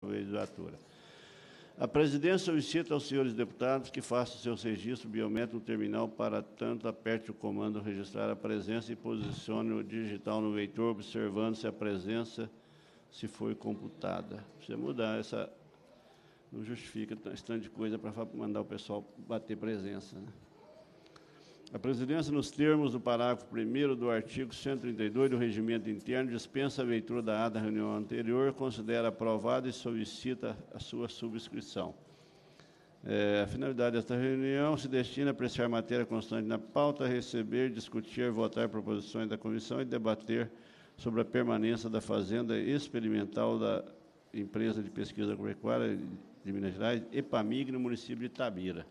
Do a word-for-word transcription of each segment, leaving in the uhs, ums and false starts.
legislatura. A presidência solicita aos senhores deputados que façam seus registros biométricos no terminal, para tanto aperte o comando registrar a presença e posicione o digital no leitor, observando se a presença se foi computada. Precisa mudar essa... Não justifica esse tanto de coisa para mandar o pessoal bater presença, né? A presidência, nos termos do parágrafo primeiro do artigo cento e trinta e dois do Regimento Interno, dispensa a leitura da ata da reunião anterior, considera aprovada e solicita a sua subscrição. É, a finalidade desta reunião se destina a apreciar matéria constante na pauta, receber, discutir, votar proposições da comissão e debater sobre a permanência da fazenda experimental da empresa de pesquisa agropecuária de Minas Gerais, EPAMIG, no município de Itabira.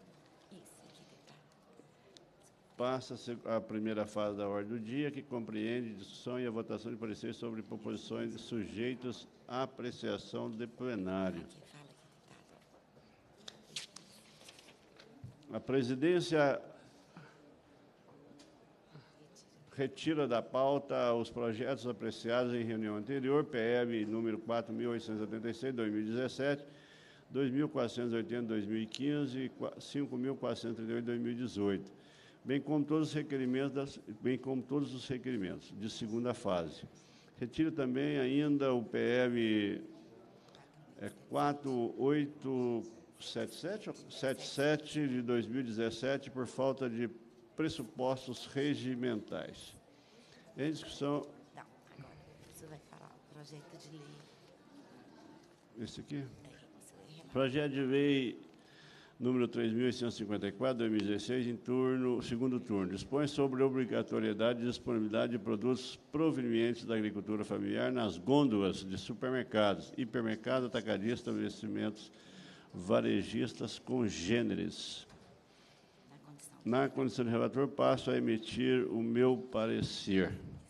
Passa-se a primeira fase da ordem do dia, que compreende a discussão e a votação de pareceres sobre proposições sujeitos à apreciação de plenário. A presidência retira da pauta os projetos apreciados em reunião anterior, P L número quatro mil oitocentos e setenta e seis, dois mil e dezessete, dois mil quatrocentos e oitenta, dois mil e quinze e cinco mil quatrocentos e trinta e oito, dois mil e dezoito. Bem como todos os requerimentos, das, bem como todos os requerimentos de segunda fase. Retira também ainda o P L é, quatro mil oitocentos e setenta e sete de dois mil e dezessete por falta de pressupostos regimentais. Em discussão... Não, agora você vai falar o projeto de lei. Esse aqui? É, você vai projeto de lei número três mil oitocentos e cinquenta e quatro, dois mil e dezesseis, em turno, segundo turno, dispõe sobre a obrigatoriedade de disponibilidade de produtos provenientes da agricultura familiar nas gôndolas de supermercados, hipermercados, atacadistas, estabelecimentos varejistas congêneres. Na condição de relator, passo a emitir o meu parecer.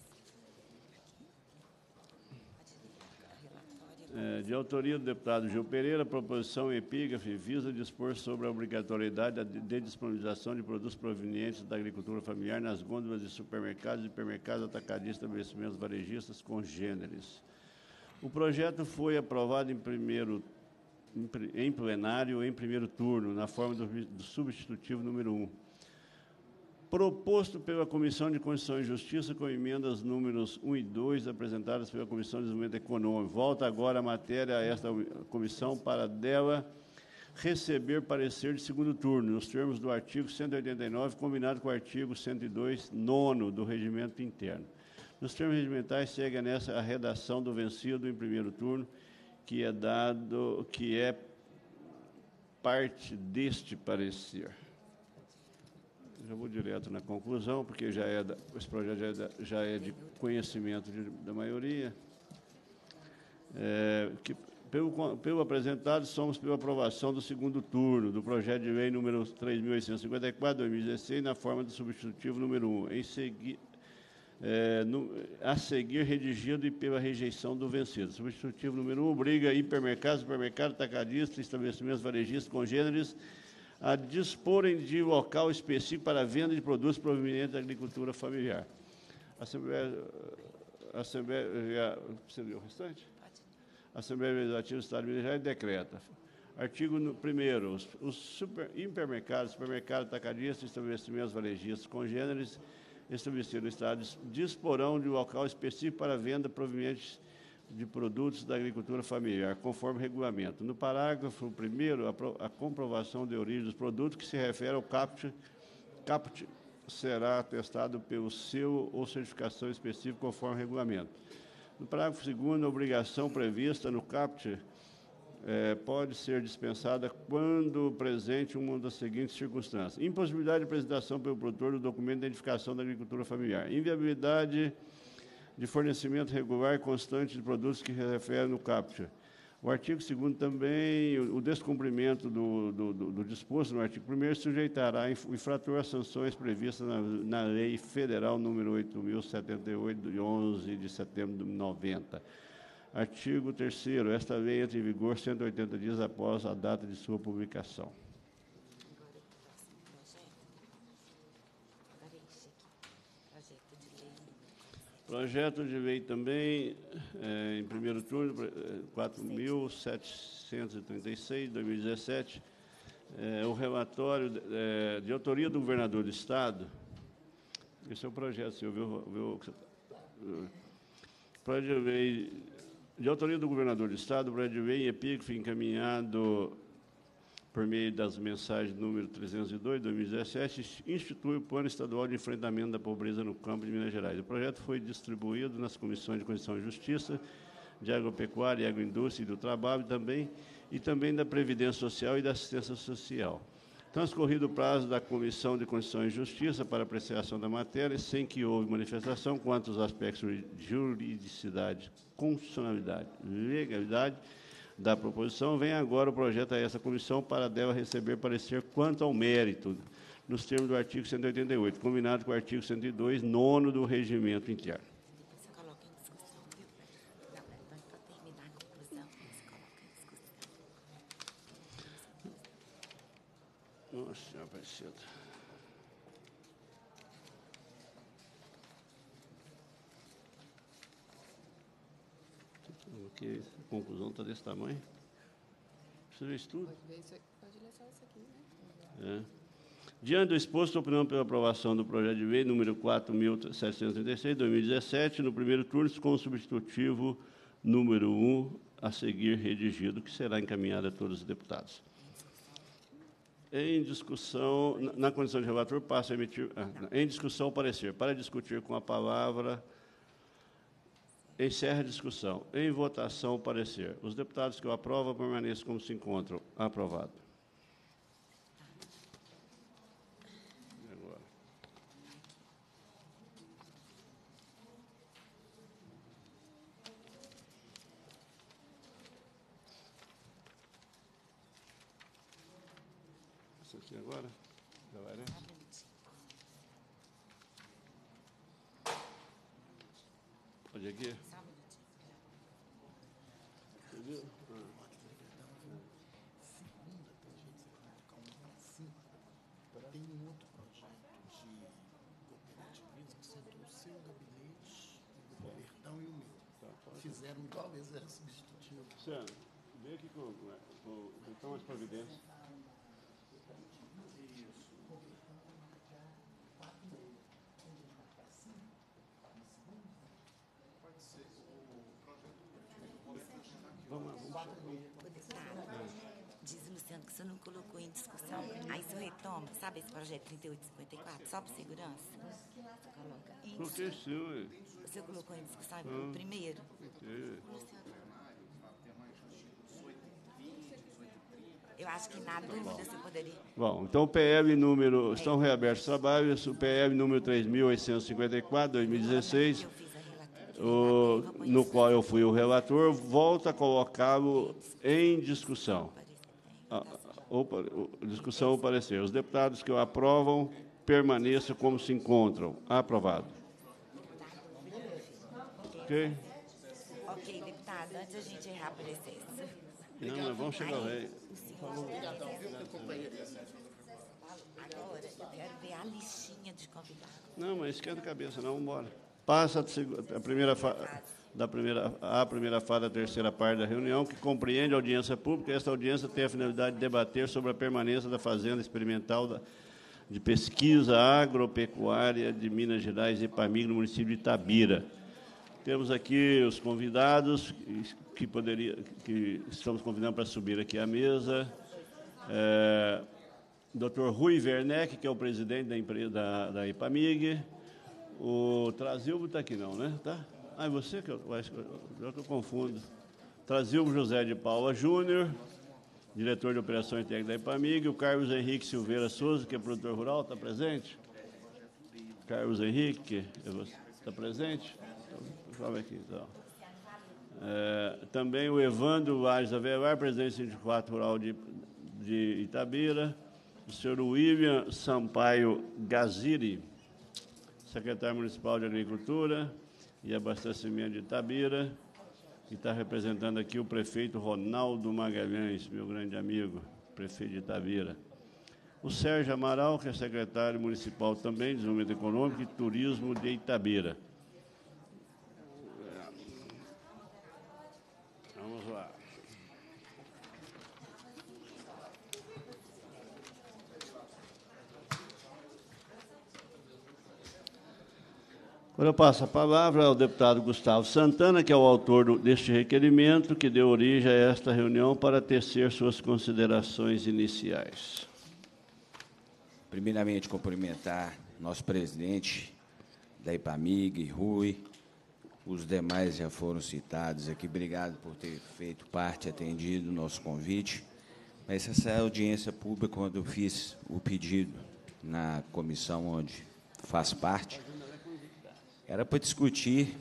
É, de autoria do deputado Gil Pereira, a proposição epígrafe visa dispor sobre a obrigatoriedade de disponibilização de produtos provenientes da agricultura familiar nas gôndolas de supermercados, hipermercados, atacadistas, estabelecimentos varejistas congêneres. O projeto foi aprovado em primeiro em plenário em primeiro turno, na forma do, do substitutivo número um. Proposto pela Comissão de Constituição e Justiça, com emendas números um e dois, apresentadas pela Comissão de Desenvolvimento Econômico. Volta agora a matéria a esta comissão para dela receber parecer de segundo turno, nos termos do artigo cento e oitenta e nove, combinado com o artigo cento e dois, nono do Regimento Interno. Nos termos regimentais, segue nessa a redação do vencido em primeiro turno, que é dado, que é parte deste parecer. Já vou direto na conclusão, porque já é da, esse projeto já é, da, já é de conhecimento de, da maioria. É, que, pelo, pelo apresentado, somos pela aprovação do segundo turno do projeto de lei número três mil oitocentos e cinquenta e quatro, dois mil e dezesseis, na forma do substitutivo número um, em segui, é, no, a seguir redigido e pela rejeição do vencido. Substitutivo número um obriga hipermercados, supermercados, atacadistas, estabelecimentos varejistas congêneres a disporem de local específico para a venda de produtos provenientes da agricultura familiar. A Assembleia... A Assembleia... Você viu o restante? A Assembleia Legislativa do Estado de Minas Gerais decreta. Artigo primeiro. Os, os super, hipermercados, supermercados, atacadistas, estabelecimentos varejistas congêneres estabelecidos no Estado disporão de local específico para a venda provenientes de produtos da agricultura familiar, conforme regulamento. No parágrafo primeiro, a, a comprovação de origem dos produtos que se refere ao caput, caput será atestado pelo selo ou certificação específica, conforme regulamento. No parágrafo segundo, a obrigação prevista no caput é, pode ser dispensada quando presente uma das seguintes circunstâncias: impossibilidade de apresentação pelo produtor do documento de identificação da agricultura familiar, inviabilidade de fornecimento regular e constante de produtos que se referem no caput. O artigo segundo também, o descumprimento do, do, do, do disposto no artigo primeiro sujeitará o infrator a sanções previstas na, na Lei Federal número oito mil e setenta e oito, de onze de setembro de noventa. Artigo terceiro, esta lei entra em vigor cento e oitenta dias após a data de sua publicação. Projeto de lei também, é, em primeiro turno, quatro mil setecentos e trinta e seis, dois mil e dezessete, é, o relatório de, é, de autoria do governador do Estado. Esse é o projeto, senhor, viu? viu projeto de lei de autoria do governador do Estado, o projeto de lei em epígrafe encaminhado por meio das mensagens número trezentos e dois, dois mil e dezessete, institui o Plano Estadual de Enfrentamento da Pobreza no Campo de Minas Gerais. O projeto foi distribuído nas comissões de Constituição e Justiça, de Agropecuária e Agroindústria e do Trabalho também, e também da Previdência Social e da Assistência Social. Transcorrido o prazo da Comissão de Constituição e Justiça para apreciação da matéria, sem que houve manifestação quanto aos aspectos de juridicidade, constitucionalidade, legalidade da proposição, vem agora o projeto a essa comissão para dela receber parecer quanto ao mérito, nos termos do artigo cento e oitenta e oito, combinado com o artigo cento e dois, nono do Regimento Interno. Você coloca em discussão, viu? Não, para terminar a conclusão, você coloca em discussão. Nossa Senhora Aparecida. Que a conclusão está desse tamanho. Você vê isso tudo? Pode ver isso aqui, pode ler só isso aqui, né? É. Diante do exposto, opinião pela aprovação do projeto de lei número quatro mil setecentos e trinta e seis, dois mil e dezessete, no primeiro turno, com o substitutivo número um a seguir redigido, que será encaminhado a todos os deputados. Em discussão, na, na condição de relator, passo a emitir... Ah, em discussão, parecer. Para discutir com a palavra... Encerra a discussão. Em votação, parecer. Os deputados que o aprovam permaneçam como se encontram. Aprovado. E agora? Isso aqui agora? Já vai, né? Pode aqui? Só um minutinho. Entendeu? Ah. Tem um outro projeto de cooperativismo que sentou o seu gabinete, o do Bertão e o meu. Tá, pode. Fizeram igual eles eram substitutivos. Luciano, vem aqui com o Bertão as providências. Vamos lá, vamos lá. Ô, deputado, diz o Luciano que o senhor não colocou em discussão. Aí o senhor retoma, sabe esse projeto trinta e oito cinquenta e quatro, só por segurança? Você coloca em Porque discussão. senhor, O senhor colocou em discussão o primeiro? é. Eu acho que na dúvida você poderia... Bom, então o P L número, estão reabertos os trabalhos, o P L número três mil oitocentos e cinquenta e quatro, dois mil e dezesseis, Eu fiz a relatoria, o, eu vou no qual eu fui o relator, volta a colocá-lo em discussão. A, ou, discussão ou parecer. Os deputados que o aprovam permaneçam como se encontram. Aprovado. Ok? Ok, deputado, antes a gente errar parecer. Não, nós vamos chegar lá. Aí, o senhor... Agora, eu quero ver a listinha de convidados. Não, mas esquenta a cabeça, não, vamos embora. Passa a, seg- a primeira fa- da primeira, a primeira fase da terceira parte da reunião, que compreende a audiência pública. Esta audiência tem a finalidade de debater sobre a permanência da Fazenda Experimental da, de Pesquisa Agropecuária de Minas Gerais, EPAMIG, no município de Itabira. Temos aqui os convidados que, poderia, que estamos convidando para subir aqui à mesa. É, doutor Rui Werneck, que é o presidente da, empresa, da, da EPAMIG. O Trazilbo está aqui não, né? Tá? Ah, é você que eu, eu, acho que eu, eu, eu confundo. Trazilbo José de Paula Júnior, diretor de Operações Técnicas da EPAMIG. O Carlos Henrique Silveira Souza, que é produtor rural, está presente? Carlos Henrique, está presente? Vamos aqui, então. É, também o Evandro Lages Avelar, presidente do Sindicato Rural de, de Itabira. O senhor William Sampaio Gaziri, secretário municipal de Agricultura e Abastecimento de Itabira, que está representando aqui o prefeito Ronaldo Magalhães, meu grande amigo, prefeito de Itabira. O Sérgio Amaral, que é secretário municipal também de Desenvolvimento Econômico e Turismo de Itabira. Agora eu passo a palavra ao deputado Gustavo Santana, que é o autor do, deste requerimento, que deu origem a esta reunião, para tecer suas considerações iniciais. Primeiramente, cumprimentar nosso presidente da IPAMIG, Rui, os demais já foram citados aqui. Obrigado por ter feito parte, atendido o nosso convite. Mas essa audiência pública, quando eu fiz o pedido na comissão onde faço parte, era para discutir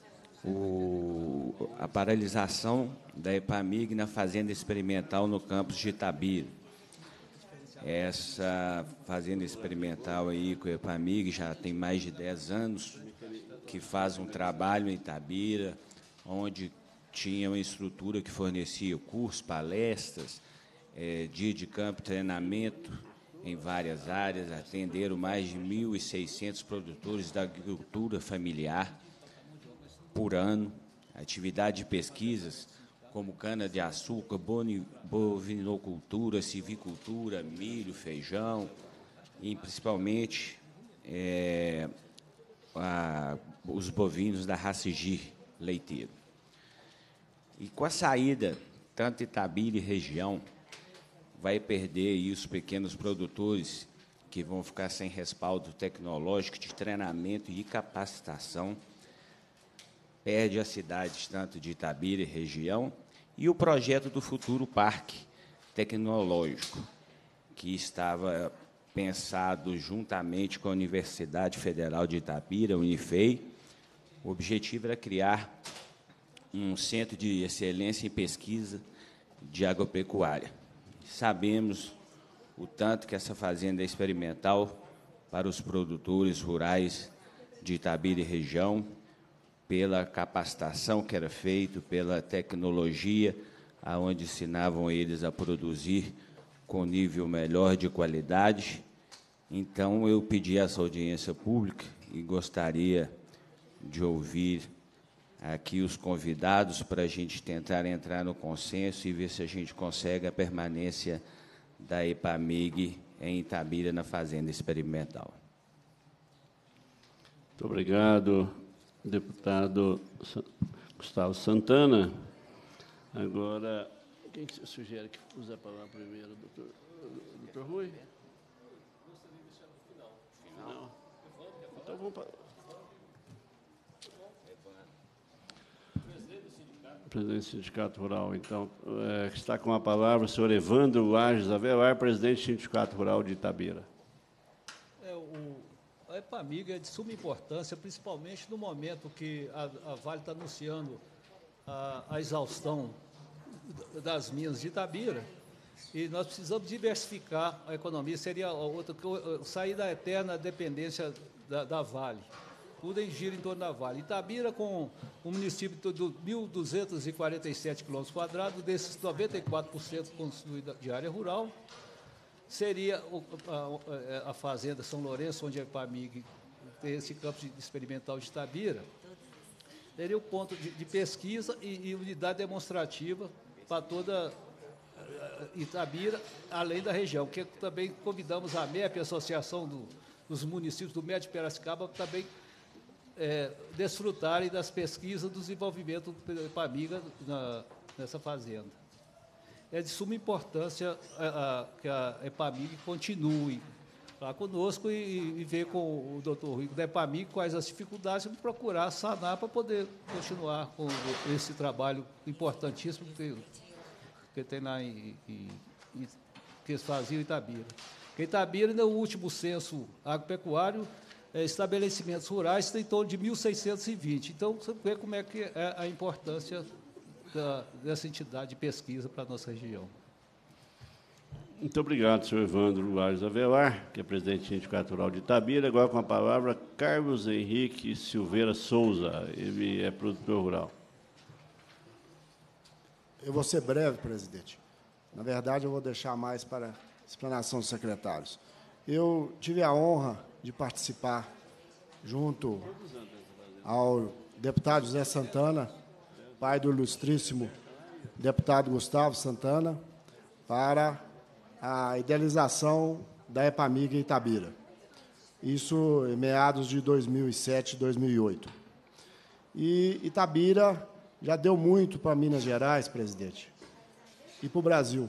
o, a paralisação da IPAMIG na fazenda experimental no campus de Itabira. Essa fazenda experimental aí com a IPAMIG já tem mais de dez anos que faz um trabalho em Itabira, onde tinha uma estrutura que fornecia cursos, palestras, é, dia de campo, treinamento em várias áreas, atenderam mais de mil e seiscentos produtores da agricultura familiar por ano, atividade de pesquisas como cana-de-açúcar, bovinocultura, civicultura, milho, feijão, e principalmente é, a, os bovinos da raça Gir leiteiro. E com a saída, tanto Itabira e região, vai perder aí os pequenos produtores que vão ficar sem respaldo tecnológico de treinamento e capacitação, perde as cidades tanto de Itabira e região, e o projeto do futuro parque tecnológico, que estava pensado juntamente com a Universidade Federal de Itabira, Unifei. O objetivo era criar um centro de excelência em pesquisa de agropecuária. Sabemos o tanto que essa fazenda é experimental para os produtores rurais de Itabira e região, pela capacitação que era feita, pela tecnologia, aonde ensinavam eles a produzir com nível melhor de qualidade. Então, eu pedi essa audiência pública e gostaria de ouvir aqui os convidados para a gente tentar entrar no consenso e ver se a gente consegue a permanência da IPAMIG em Itabira, na fazenda experimental. Muito obrigado, deputado Gustavo Santana. Agora, quem que você sugere que use a palavra primeiro, doutor, doutor Rui? Não. Então vamos para... Presidente do Sindicato Rural, então, é, está com a palavra o senhor Evandro Lages Avelar, presidente do Sindicato Rural de Itabira. É, o, a IPAMIG é de suma importância, principalmente no momento que a, a Vale está anunciando a, a exaustão das minas de Itabira, e nós precisamos diversificar a economia, seria outra, sair da eterna dependência da, da Vale. Tudo em gira em torno da Vale. Itabira, com um município de mil duzentos e quarenta e sete quilômetros quadrados, desses noventa e quatro por cento constituída de área rural, seria a, a fazenda São Lourenço, onde a IPAMIG tem esse campo experimental de Itabira, seria o ponto de, de pesquisa e, e unidade demonstrativa para toda Itabira, além da região, que também convidamos a MEP, a Associação do, dos Municípios do Médio de Piracicaba, também É, desfrutarem das pesquisas do desenvolvimento da IPAMIG na, nessa fazenda. É de suma importância a, a, que a IPAMIG continue lá conosco e, e ver com o doutor Rico da IPAMIG quais as dificuldades e procurar sanar para poder continuar com esse trabalho importantíssimo que, que tem lá em, em, em, que eles faziam em Itabira. Porque Itabira, no último censo agropecuário, estabelecimentos rurais tem em torno de mil seiscentos e vinte. Então, você vê como é que é a importância da, dessa entidade de pesquisa para a nossa região. Muito obrigado, senhor Evandro Lages Avelar, que é presidente do Sindicato Rural de Itabira. Agora, com a palavra, Carlos Henrique Silveira Souza, ele é produtor rural. Eu vou ser breve, presidente. Na verdade, eu vou deixar mais para a explanação dos secretários. Eu tive a honra de participar, junto ao deputado José Santana, pai do ilustríssimo deputado Gustavo Santana, para a idealização da IPAMIG em Itabira. isso em meados de dois mil e sete, dois mil e oito. E Itabira já deu muito para Minas Gerais, presidente, e para o Brasil.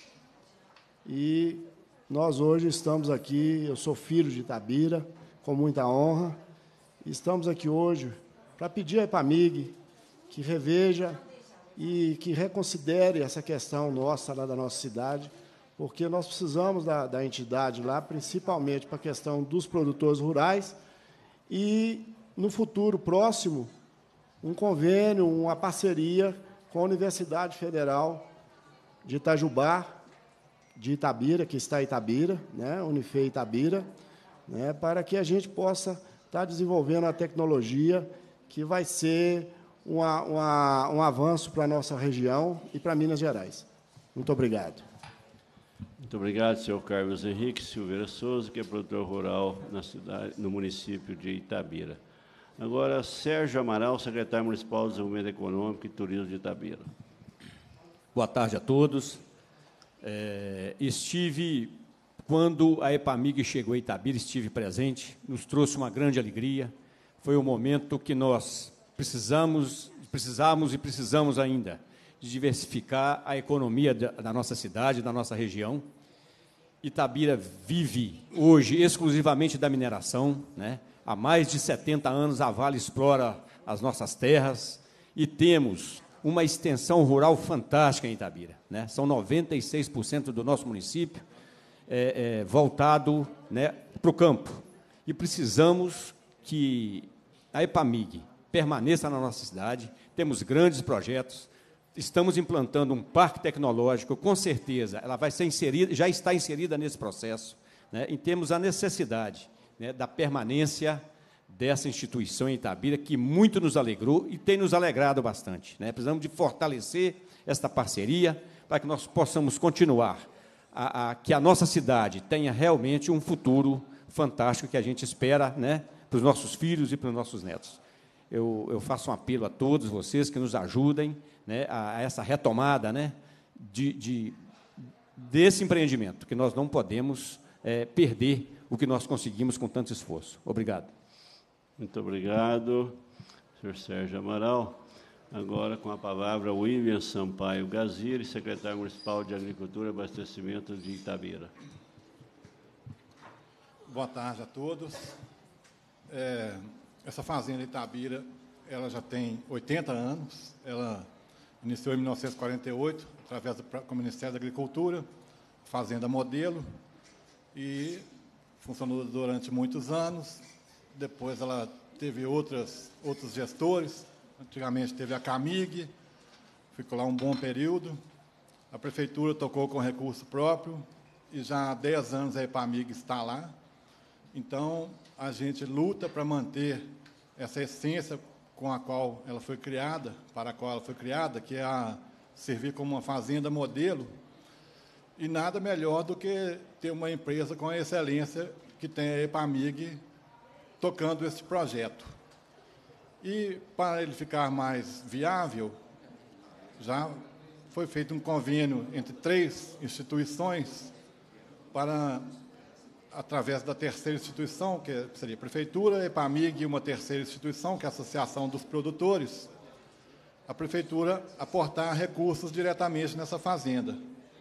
E nós hoje estamos aqui, eu sou filho de Itabira, com muita honra, e estamos aqui hoje para pedir à EPAMIG que reveja e que reconsidere essa questão nossa, lá da nossa cidade, porque nós precisamos da, da entidade lá, principalmente para a questão dos produtores rurais, e, no futuro próximo, um convênio, uma parceria com a Universidade Federal de Itajubá, de Itabira, que está em Itabira, né, Unife Itabira, né, para que a gente possa estar desenvolvendo a tecnologia que vai ser uma, uma, um avanço para a nossa região e para Minas Gerais. Muito obrigado. Muito obrigado, senhor Carlos Henrique Silveira Souza, que é produtor rural na cidade, no município de Itabira. Agora, Sérgio Amaral, secretário municipal de Desenvolvimento Econômico e Turismo de Itabira. Boa tarde a todos. É, estive, quando a EPAMIG chegou a Itabira, estive presente, nos trouxe uma grande alegria. Foi um momento que nós precisamos, precisamos e precisamos ainda de diversificar a economia da nossa cidade, da nossa região. Itabira vive hoje exclusivamente da mineração, né? Há mais de setenta anos a Vale explora as nossas terras e temos uma extensão rural fantástica em Itabira, né? São noventa e seis por cento do nosso município é, é, voltado, né, para o campo. E precisamos que a EPAMIG permaneça na nossa cidade. Temos grandes projetos, estamos implantando um parque tecnológico, com certeza ela vai ser inserida, já está inserida nesse processo, né, e temos a necessidade, né, da permanência dessa instituição em Itabira, que muito nos alegrou e tem nos alegrado bastante, né? Precisamos de fortalecer esta parceria para que nós possamos continuar, a, a, que a nossa cidade tenha realmente um futuro fantástico que a gente espera, né, para os nossos filhos e para os nossos netos. Eu, eu faço um apelo a todos vocês que nos ajudem, né, a, a essa retomada, né, de, de, desse empreendimento, que nós não podemos é, perder o que nós conseguimos com tanto esforço. Obrigado. Muito obrigado, senhor Sérgio Amaral. Agora, com a palavra, o William Sampaio Gaziri, secretário municipal de Agricultura e Abastecimento de Itabira. Boa tarde a todos. É, essa fazenda Itabira, ela já tem oitenta anos. Ela iniciou em mil novecentos e quarenta e oito, através do, com o Ministério da Agricultura, fazenda modelo, e funcionou durante muitos anos. Depois ela teve outras, outros gestores. Antigamente teve a CAMIG, ficou lá um bom período. A prefeitura tocou com recurso próprio e já há dez anos a EPAMIG está lá. Então, a gente luta para manter essa essência com a qual ela foi criada, para a qual ela foi criada, que é a servir como uma fazenda modelo. E nada melhor do que ter uma empresa com a excelência que tem a EPAMIG tocando esse projeto. E, para ele ficar mais viável, já foi feito um convênio entre três instituições para, através da terceira instituição, que seria a Prefeitura, a EPAMIG e uma terceira instituição, que é a Associação dos Produtores, a Prefeitura aportar recursos diretamente nessa fazenda.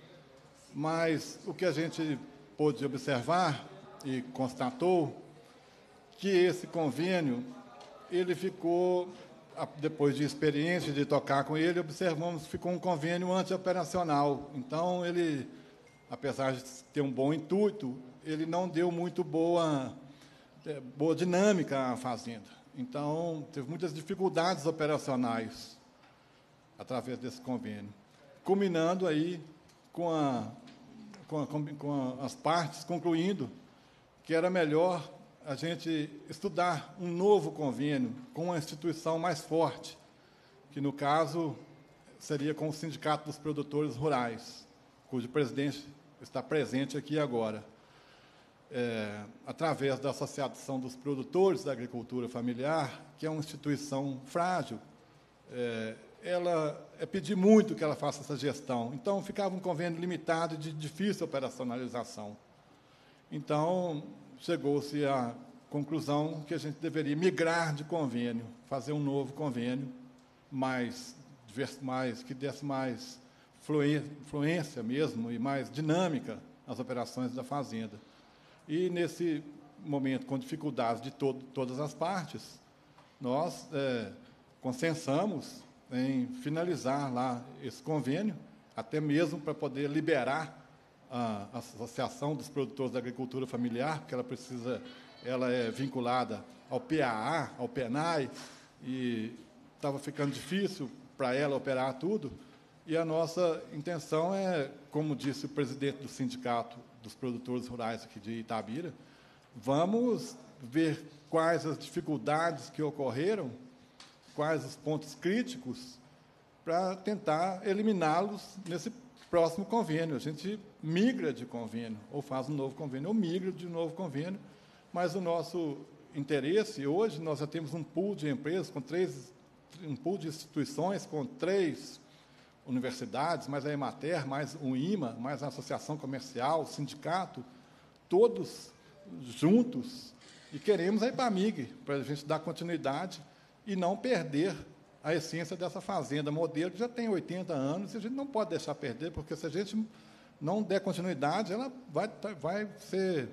Mas o que a gente pôde observar e constatou, que esse convênio, ele ficou, depois de experiência de tocar com ele, observamos que ficou um convênio antioperacional. Então, ele, apesar de ter um bom intuito, ele não deu muito boa, boa dinâmica à fazenda. Então, teve muitas dificuldades operacionais através desse convênio, culminando aí com, a, com, a, com as partes concluindo que era melhor a gente estudar um novo convênio com uma instituição mais forte, que, no caso, seria com o Sindicato dos Produtores Rurais, cujo presidente está presente aqui agora. É, através da Associação dos Produtores da Agricultura Familiar, que é uma instituição frágil, é, ela é pedir muito que ela faça essa gestão. Então, ficava um convênio limitado de difícil operacionalização. Então, chegou-se à conclusão que a gente deveria migrar de convênio, fazer um novo convênio, mais, mais que desse mais fluência mesmo e mais dinâmica às operações da fazenda. E, nesse momento, com dificuldades de todo, todas as partes, nós é, consensamos em finalizar lá esse convênio, até mesmo para poder liberar a, a Associação dos Produtores da Agricultura Familiar, porque ela precisa, ela é vinculada ao P A A, ao PENAI, e estava ficando difícil para ela operar tudo. E a nossa intenção é, como disse o presidente do Sindicato dos Produtores Rurais aqui de Itabira, vamos ver quais as dificuldades que ocorreram, quais os pontos críticos, para tentar eliminá-los nesse próximo convênio. A gente migra de convênio, ou faz um novo convênio, ou migra de novo convênio, mas o nosso interesse, hoje, nós já temos um pool de empresas, com três, um pool de instituições, com três universidades, mais a Emater, mais o IMA, mais a Associação Comercial, o sindicato, todos juntos, e queremos a IPAMIG, para a gente dar continuidade e não perder a essência dessa fazenda modelo, que já tem oitenta anos, e a gente não pode deixar perder, porque se a gente não der continuidade, ela vai, vai ser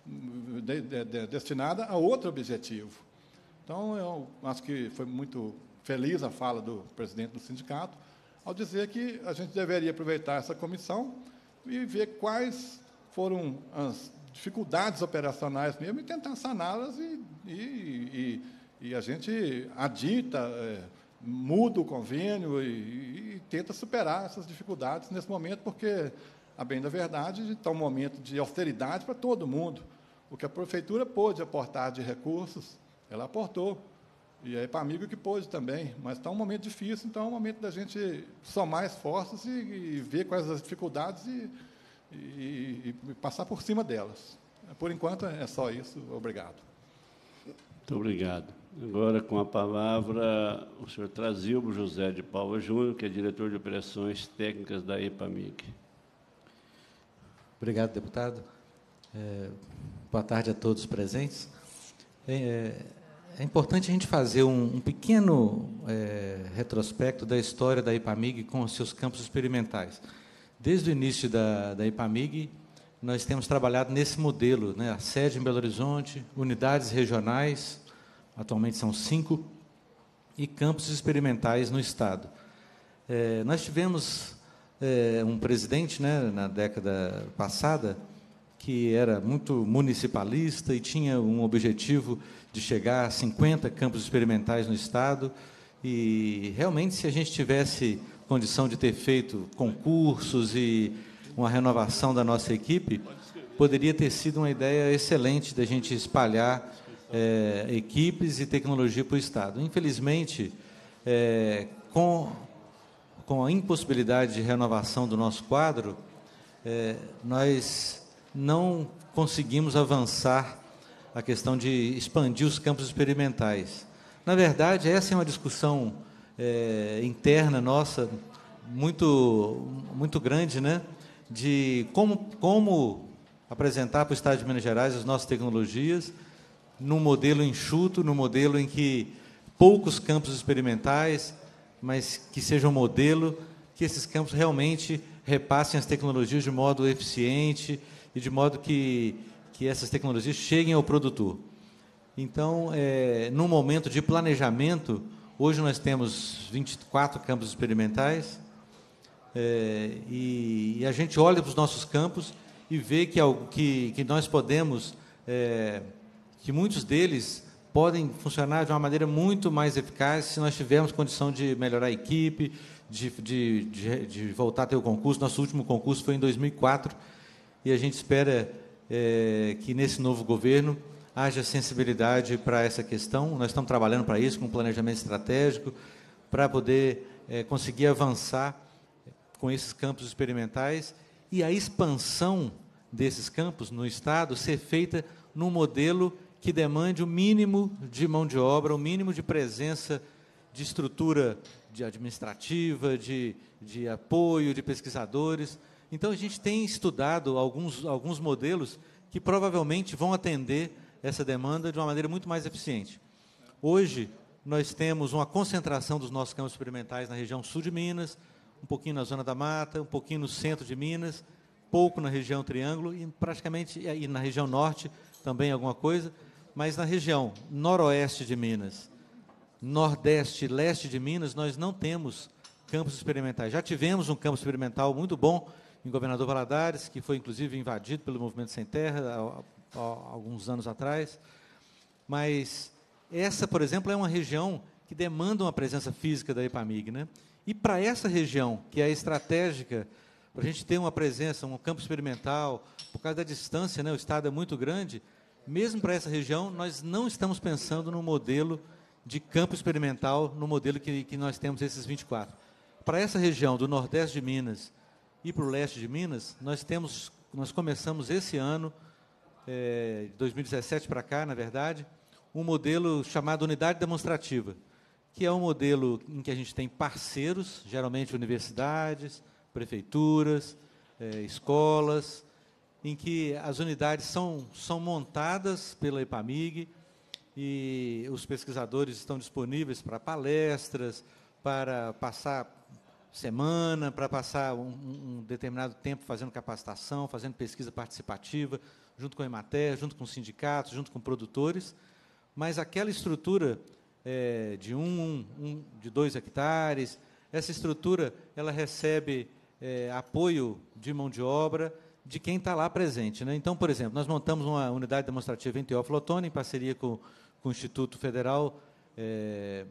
de, de, de, destinada a outro objetivo. Então, eu acho que foi muito feliz a fala do presidente do sindicato, ao dizer que a gente deveria aproveitar essa comissão e ver quais foram as dificuldades operacionais mesmo e tentar saná-las e, e, e, e a gente adita, é, muda o convênio e, e tenta superar essas dificuldades nesse momento, porque, a bem da verdade, está um momento de austeridade para todo mundo. O que a prefeitura pôde aportar de recursos, ela aportou. E a IPAMIG que pôde também, mas está um momento difícil, então é um momento da gente somar esforços e, e ver quais as dificuldades e, e, e passar por cima delas. Por enquanto, é só isso. Obrigado. Muito obrigado. Agora, com a palavra, o senhor Trazilbo José de Paula Júnior, que é diretor de Operações Técnicas da IPAMIG. Obrigado, deputado. É, boa tarde a todos presentes. É, é importante a gente fazer um, um pequeno é, retrospecto da história da IPAMIG com os seus campos experimentais. Desde o início da, da IPAMIG, nós temos trabalhado nesse modelo, né? A sede em Belo Horizonte, unidades regionais, atualmente são cinco, e campos experimentais no Estado. É, nós tivemos é, um presidente, né, na década passada, que era muito municipalista e tinha um objetivo de chegar a cinquenta campos experimentais no Estado, e, realmente, se a gente tivesse condição de ter feito concursos e uma renovação da nossa equipe, poderia ter sido uma ideia excelente da gente espalhar é, equipes e tecnologia para o Estado. Infelizmente, é, com, com a impossibilidade de renovação do nosso quadro, é, nós não conseguimos avançar a questão de expandir os campos experimentais. Na verdade, essa é uma discussão é, interna nossa, muito, muito grande, né? De como, como apresentar para o Estado de Minas Gerais as nossas tecnologias num modelo enxuto, num modelo em que poucos campos experimentais, mas que seja um modelo que esses campos realmente repassem as tecnologias de modo eficiente e de modo que, que essas tecnologias cheguem ao produtor. Então, é, num momento de planejamento, hoje nós temos vinte e quatro campos experimentais, É, e, e a gente olha para os nossos campos e vê que, que, que nós podemos, é, que muitos deles podem funcionar de uma maneira muito mais eficaz se nós tivermos condição de melhorar a equipe, de, de, de, de voltar a ter o concurso. Nosso último concurso foi em dois mil e quatro, e a gente espera é, que, nesse novo governo, haja sensibilidade para essa questão. Nós estamos trabalhando para isso, com um planejamento estratégico, para poder é, conseguir avançar com esses campos experimentais e a expansão desses campos no Estado ser feita num modelo que demande o mínimo de mão de obra, o mínimo de presença de estrutura de administrativa, de, de apoio, de pesquisadores. Então, a gente tem estudado alguns, alguns modelos que provavelmente vão atender essa demanda de uma maneira muito mais eficiente. Hoje, nós temos uma concentração dos nossos campos experimentais na região sul de Minas, um pouquinho na Zona da Mata, um pouquinho no centro de Minas, pouco na região Triângulo e praticamente e na região norte também alguma coisa, mas na região noroeste de Minas, nordeste e leste de Minas, nós não temos campos experimentais. Já tivemos um campo experimental muito bom em Governador Valadares, que foi, inclusive, invadido pelo Movimento Sem Terra há, há alguns anos atrás, mas essa, por exemplo, é uma região que demanda uma presença física da EPAMIG, né? E para essa região, que é estratégica, para a gente ter uma presença, um campo experimental, por causa da distância, né, o estado é muito grande, mesmo para essa região, nós não estamos pensando no modelo de campo experimental, no modelo que, que nós temos esses vinte e quatro. Para essa região do nordeste de Minas e para o leste de Minas, nós temos, nós começamos esse ano, é, dois mil e dezessete para cá, na verdade, um modelo chamado unidade demonstrativa, que é um modelo em que a gente tem parceiros, geralmente universidades, prefeituras, é, escolas, em que as unidades são, são montadas pela EPAMIG e os pesquisadores estão disponíveis para palestras, para passar semana, para passar um, um determinado tempo fazendo capacitação, fazendo pesquisa participativa, junto com a Emater, junto com sindicatos, junto com produtores, mas aquela estrutura é, de um, um, de dois hectares, essa estrutura ela recebe é, apoio de mão de obra de quem está lá presente, né? Então, por exemplo, nós montamos uma unidade demonstrativa em Teófilo Otoni, em parceria com, com o Instituto Federal é,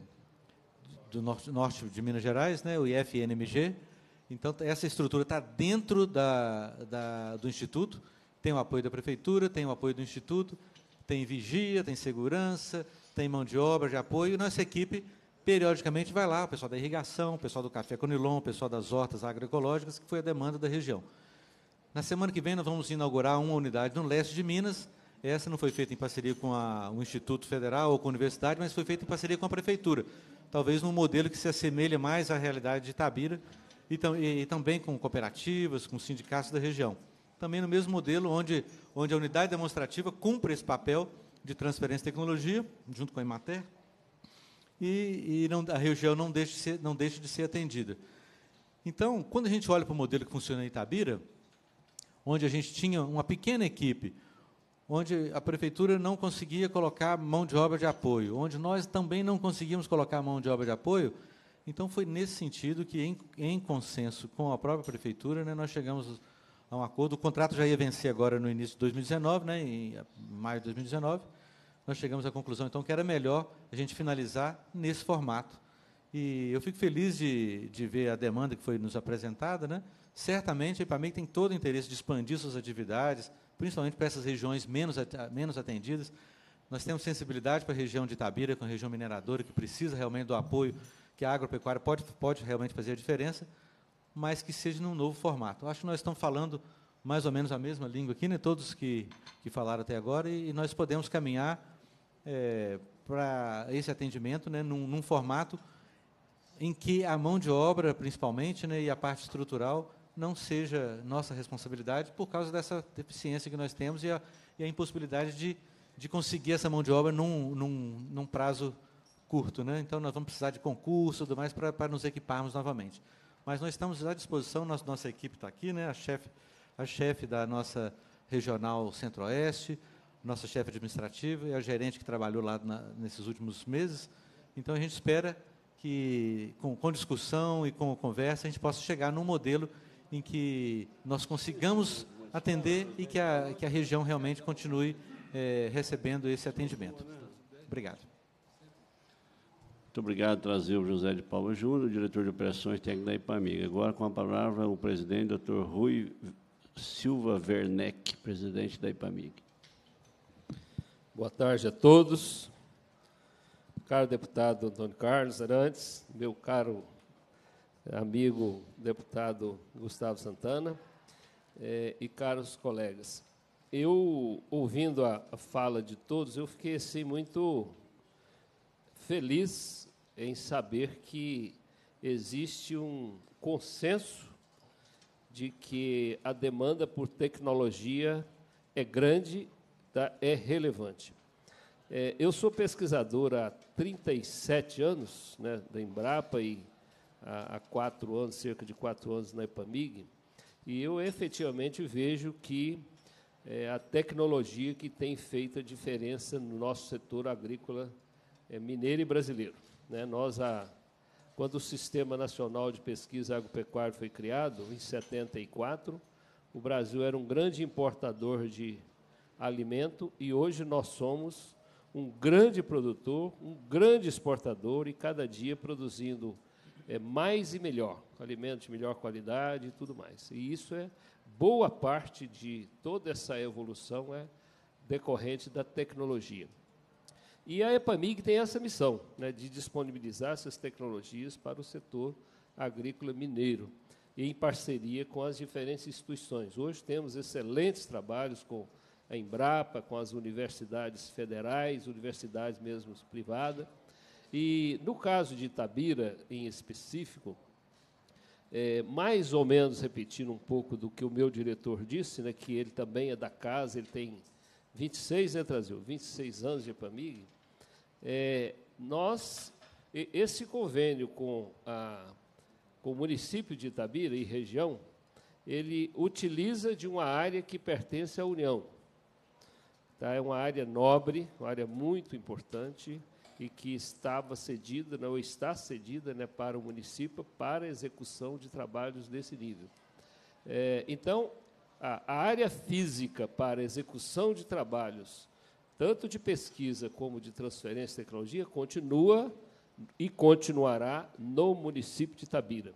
do norte, norte de Minas Gerais, né, o I F N M G. Então, essa estrutura está dentro da, da, do Instituto, tem o apoio da Prefeitura, tem o apoio do Instituto, tem vigia, tem segurança, tem mão de obra de apoio, e nossa equipe, periodicamente, vai lá, o pessoal da irrigação, o pessoal do café Conilon, o pessoal das hortas agroecológicas, que foi a demanda da região. Na semana que vem, nós vamos inaugurar uma unidade no leste de Minas. Essa não foi feita em parceria com a, o Instituto Federal ou com a Universidade, mas foi feita em parceria com a Prefeitura, talvez num modelo que se assemelhe mais à realidade de Itabira, e, e, e também com cooperativas, com sindicatos da região. Também no mesmo modelo, onde, onde a unidade demonstrativa cumpre esse papel de transferência de tecnologia, junto com a Emater, e, e não, a região não deixa, de ser, não deixa de ser atendida. Então, quando a gente olha para o modelo que funciona em Itabira, onde a gente tinha uma pequena equipe, onde a Prefeitura não conseguia colocar mão de obra de apoio, onde nós também não conseguíamos colocar mão de obra de apoio, então foi nesse sentido que, em, em consenso com a própria Prefeitura, né, nós chegamos a um acordo. O contrato já ia vencer agora no início de dois mil e dezenove, né, em maio de dois mil e dezenove, nós chegamos à conclusão, então, que era melhor a gente finalizar nesse formato. E eu fico feliz de, de ver a demanda que foi nos apresentada, né? Certamente, a EPAMIG tem todo o interesse de expandir suas atividades, principalmente para essas regiões menos, menos atendidas. Nós temos sensibilidade para a região de Itabira, com a região mineradora, que precisa realmente do apoio, que a agropecuária pode, pode realmente fazer a diferença, mas que seja num novo formato. Eu acho que nós estamos falando mais ou menos a mesma língua aqui, né, todos que, que falaram até agora, e, e nós podemos caminhar é, para esse atendimento, né, num, num formato em que a mão de obra, principalmente, né, e a parte estrutural, não seja nossa responsabilidade por causa dessa deficiência que nós temos e a, e a impossibilidade de, de conseguir essa mão de obra num, num, num prazo curto, né? Então, nós vamos precisar de concurso e tudo mais para, para nos equiparmos novamente. Mas nós estamos à disposição, nossa, nossa equipe está aqui, né? a chefe a chefe da nossa regional Centro-Oeste, nossa chefe administrativa e a gerente que trabalhou lá na, nesses últimos meses. Então, a gente espera que, com, com discussão e com conversa, a gente possa chegar num modelo em que nós consigamos atender e que a, que a região realmente continue é, recebendo esse atendimento. Obrigado. Muito obrigado, trazer o José de Paula Júnior, diretor de operações técnicas da EPAMIG. Agora, com a palavra, o presidente, doutor Rui Silva Werneck, presidente da EPAMIG. Boa tarde a todos. Caro deputado Antônio Carlos Arantes, meu caro amigo deputado Gustavo Santana, eh, e caros colegas. Eu, ouvindo a, a fala de todos, eu fiquei assim, muito feliz em saber que existe um consenso de que a demanda por tecnologia é grande, tá? É relevante. É, eu sou pesquisador há trinta e sete anos, né, da Embrapa, e há, há quatro anos, cerca de quatro anos na EPAMIG, e eu efetivamente vejo que é a tecnologia que tem feito a diferença no nosso setor agrícola é, mineiro e brasileiro. Né? Nós, a, quando o Sistema Nacional de Pesquisa Agropecuária foi criado, em setenta e quatro, o Brasil era um grande importador de alimento e hoje nós somos um grande produtor, um grande exportador e cada dia produzindo é, mais e melhor, alimentos de melhor qualidade e tudo mais. E isso é boa parte de toda essa evolução é decorrente da tecnologia. E a EPAMIG tem essa missão, né, de disponibilizar essas tecnologias para o setor agrícola mineiro, e em parceria com as diferentes instituições. Hoje temos excelentes trabalhos com a Embrapa, com as universidades federais, universidades mesmo privadas. E, no caso de Itabira, em específico, é, mais ou menos repetindo um pouco do que o meu diretor disse, né, que ele também é da casa, ele tem vinte e seis, né, Brasil? vinte e seis anos de EPAMIG. É, nós, esse convênio com, a, com o município de Itabira e região, ele utiliza de uma área que pertence à União. Tá? É uma área nobre, uma área muito importante, e que estava cedida, não está cedida, né, para o município para a execução de trabalhos desse nível. É, então, a, a área física para a execução de trabalhos, tanto de pesquisa como de transferência de tecnologia, continua e continuará no município de Itabira.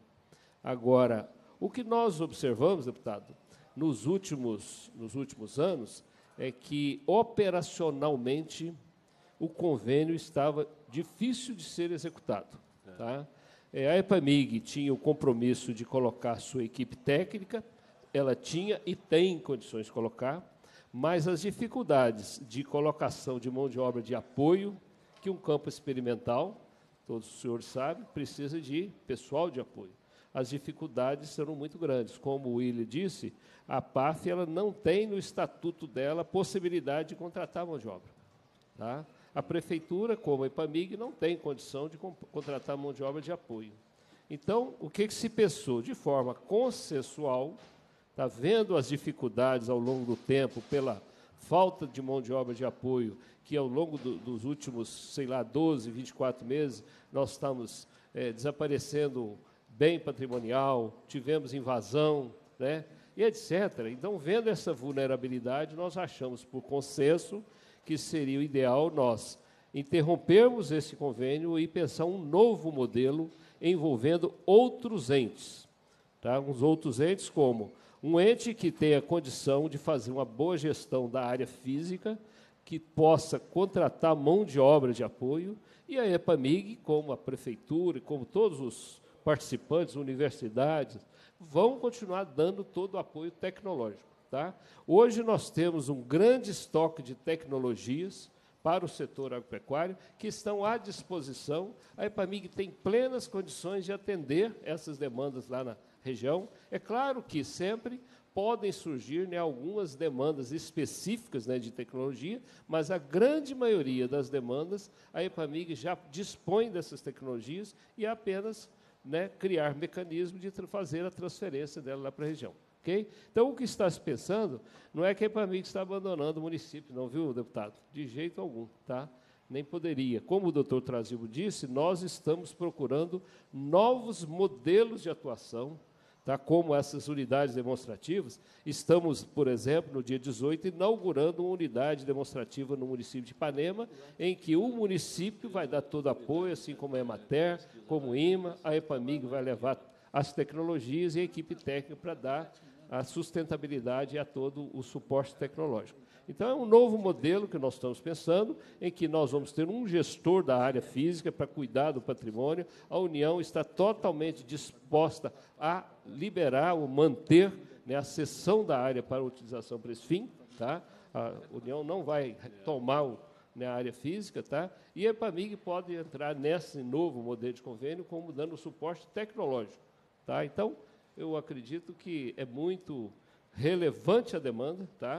Agora, o que nós observamos, deputado, nos últimos, nos últimos anos, é que, operacionalmente, o convênio estava difícil de ser executado. Tá? É, a EPAMIG tinha o compromisso de colocar sua equipe técnica, ela tinha e tem condições de colocar, mas as dificuldades de colocação de mão de obra de apoio, que um campo experimental, todos os senhores sabem, precisa de pessoal de apoio. As dificuldades serão muito grandes. Como o Willi disse, a P A F ela não tem no estatuto dela a possibilidade de contratar mão de obra. Tá? A prefeitura, como a EPAMIG, não tem condição de contratar mão de obra de apoio. Então, o que, que se pensou? De forma consensual, está vendo as dificuldades ao longo do tempo pela falta de mão de obra de apoio, que ao longo do, dos últimos, sei lá, doze, vinte e quatro meses, nós estamos é, desaparecendo bem patrimonial, tivemos invasão, né, e etcétera. Então, vendo essa vulnerabilidade, nós achamos, por consenso, que seria o ideal nós interrompermos esse convênio e pensar um novo modelo envolvendo outros entes. Tá? Uns outros entes como um ente que tenha condição de fazer uma boa gestão da área física, que possa contratar mão de obra de apoio, e a EPAMIG, como a prefeitura, como todos os participantes, universidades, vão continuar dando todo o apoio tecnológico. Tá? Hoje nós temos um grande estoque de tecnologias para o setor agropecuário que estão à disposição. A EPAMIG tem plenas condições de atender essas demandas lá na região. É claro que sempre podem surgir, né, algumas demandas específicas, né, de tecnologia, mas a grande maioria das demandas, a EPAMIG já dispõe dessas tecnologias e é apenas, né, criar mecanismo de fazer a transferência dela lá para a região. Okay? Então, o que está se pensando não é que a EPAMIG está abandonando o município, não, viu, deputado? De jeito algum, tá? Nem poderia. Como o doutor Trazilbo disse, nós estamos procurando novos modelos de atuação, tá? Como essas unidades demonstrativas. Estamos, por exemplo, no dia dezoito, inaugurando uma unidade demonstrativa no município de Ipanema, em que o município vai dar todo apoio, assim como a Emater, como o IMA, a EPAMIG vai levar as tecnologias e a equipe técnica para dar a sustentabilidade a todo o suporte tecnológico. Então, é um novo modelo que nós estamos pensando, em que nós vamos ter um gestor da área física para cuidar do patrimônio. A União está totalmente disposta a liberar ou manter, né, a cessão da área para a utilização para esse fim. Tá? A União não vai tomar o, né, a área física, tá? E a EPAMIG pode entrar nesse novo modelo de convênio como dando suporte tecnológico. Tá? Então, eu acredito que é muito relevante a demanda, tá?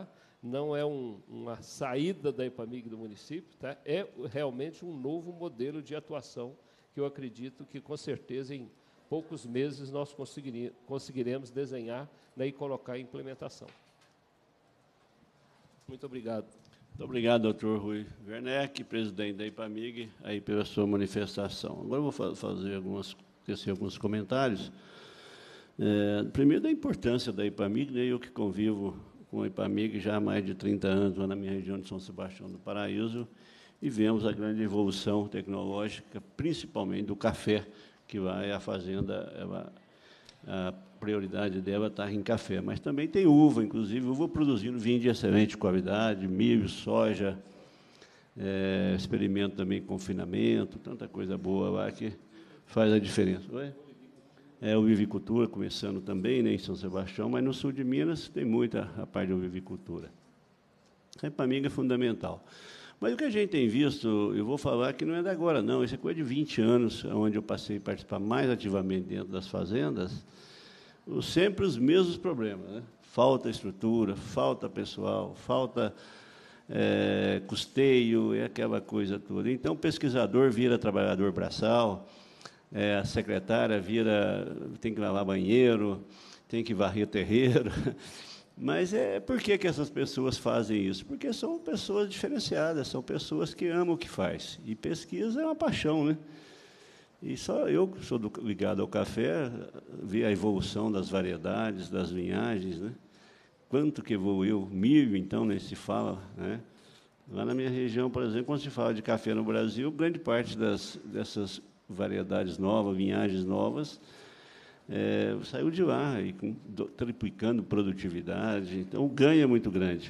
não é um, uma saída da EPAMIG do município, tá? É realmente um novo modelo de atuação que eu acredito que, com certeza, em poucos meses nós conseguiremos desenhar, né, e colocar em implementação. Muito obrigado. Muito obrigado, doutor Rui Werneck, presidente da EPAMIG, aí pela sua manifestação. Agora eu vou fazer algumas, tecer alguns comentários. É, primeiro, da importância da EPAMIG, né, eu que convivo com a EPAMIG já há mais de trinta anos, lá na minha região de São Sebastião do Paraíso, e vemos a grande evolução tecnológica, principalmente do café, que vai à fazenda, ela, a prioridade dela está em café, mas também tem uva, inclusive uva produzindo vinho de excelente qualidade, milho, soja, é, experimento também confinamento, tanta coisa boa lá que faz a diferença. Oi? É, a ovicultura começando também, né, em São Sebastião, mas no sul de Minas tem muita a parte de ovicultura. A EPAMIG é fundamental. Mas o que a gente tem visto, eu vou falar que não é de agora, não, isso é coisa de vinte anos, onde eu passei a participar mais ativamente dentro das fazendas, sempre os mesmos problemas, né? Falta estrutura, falta pessoal, falta é, custeio, é aquela coisa toda. Então, o pesquisador vira trabalhador braçal, é, a secretária vira, tem que lavar banheiro, tem que varrer terreiro. Mas é, por que, que essas pessoas fazem isso? Porque são pessoas diferenciadas, são pessoas que amam o que faz. E pesquisa é uma paixão, né? E só eu, que sou do, ligado ao café, vi a evolução das variedades, das linhagens, né? Quanto que evoluiu. Milho, então, nem se fala, né? Lá na minha região, por exemplo, quando se fala de café no Brasil, grande parte das, dessas variedades novas, linhagens novas, é, saiu de lá, e com, do, triplicando produtividade. Então, o ganho é muito grande.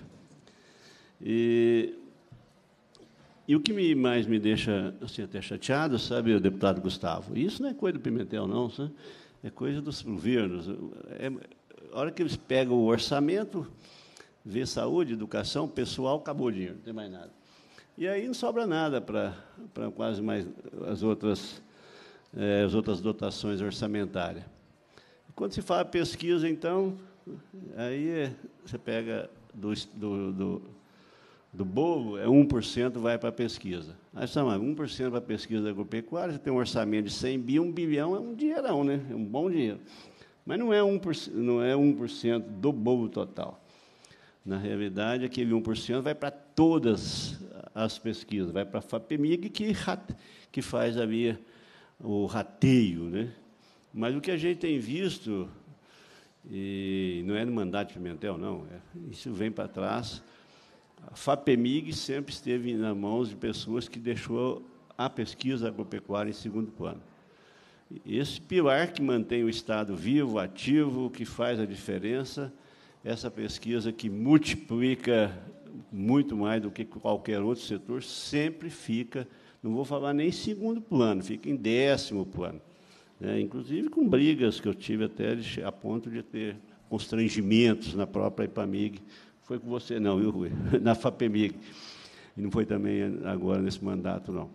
E, e o que me, mais me deixa assim, até chateado, sabe, o deputado Gustavo, isso não é coisa do Pimentel, não, sabe? É coisa dos governos. É, a hora que eles pegam o orçamento, vê saúde, educação, pessoal, acabou o dinheiro, não tem mais nada. E aí não sobra nada para para quase mais as outras, é, as outras dotações orçamentárias. Quando se fala pesquisa, então, aí você pega do, do, do, do bolo, é um por cento vai para a pesquisa. Aí você fala, um por cento para a pesquisa agropecuária, você tem um orçamento de cem bi, um bilhão é um dinheirão, né? É um bom dinheiro. Mas não é um por cento, não é um por cento do bolo total. Na realidade, aquele um por cento vai para todas as pesquisas, vai para a FAPEMIG, que, que faz ali o rateio, né? Mas o que a gente tem visto, e não é no mandato de Pimentel, não, é, isso vem para trás, a FAPEMIG sempre esteve nas mãos de pessoas que deixou a pesquisa agropecuária em segundo plano. Esse pilar que mantém o Estado vivo, ativo, que faz a diferença, essa pesquisa que multiplica muito mais do que qualquer outro setor, sempre fica, não vou falar nem em segundo plano, fica em décimo plano. É, inclusive com brigas que eu tive até de, a ponto de ter constrangimentos na própria EPAMIG. Foi com você, não, viu, Rui? Na FAPEMIG. E não foi também agora nesse mandato, não.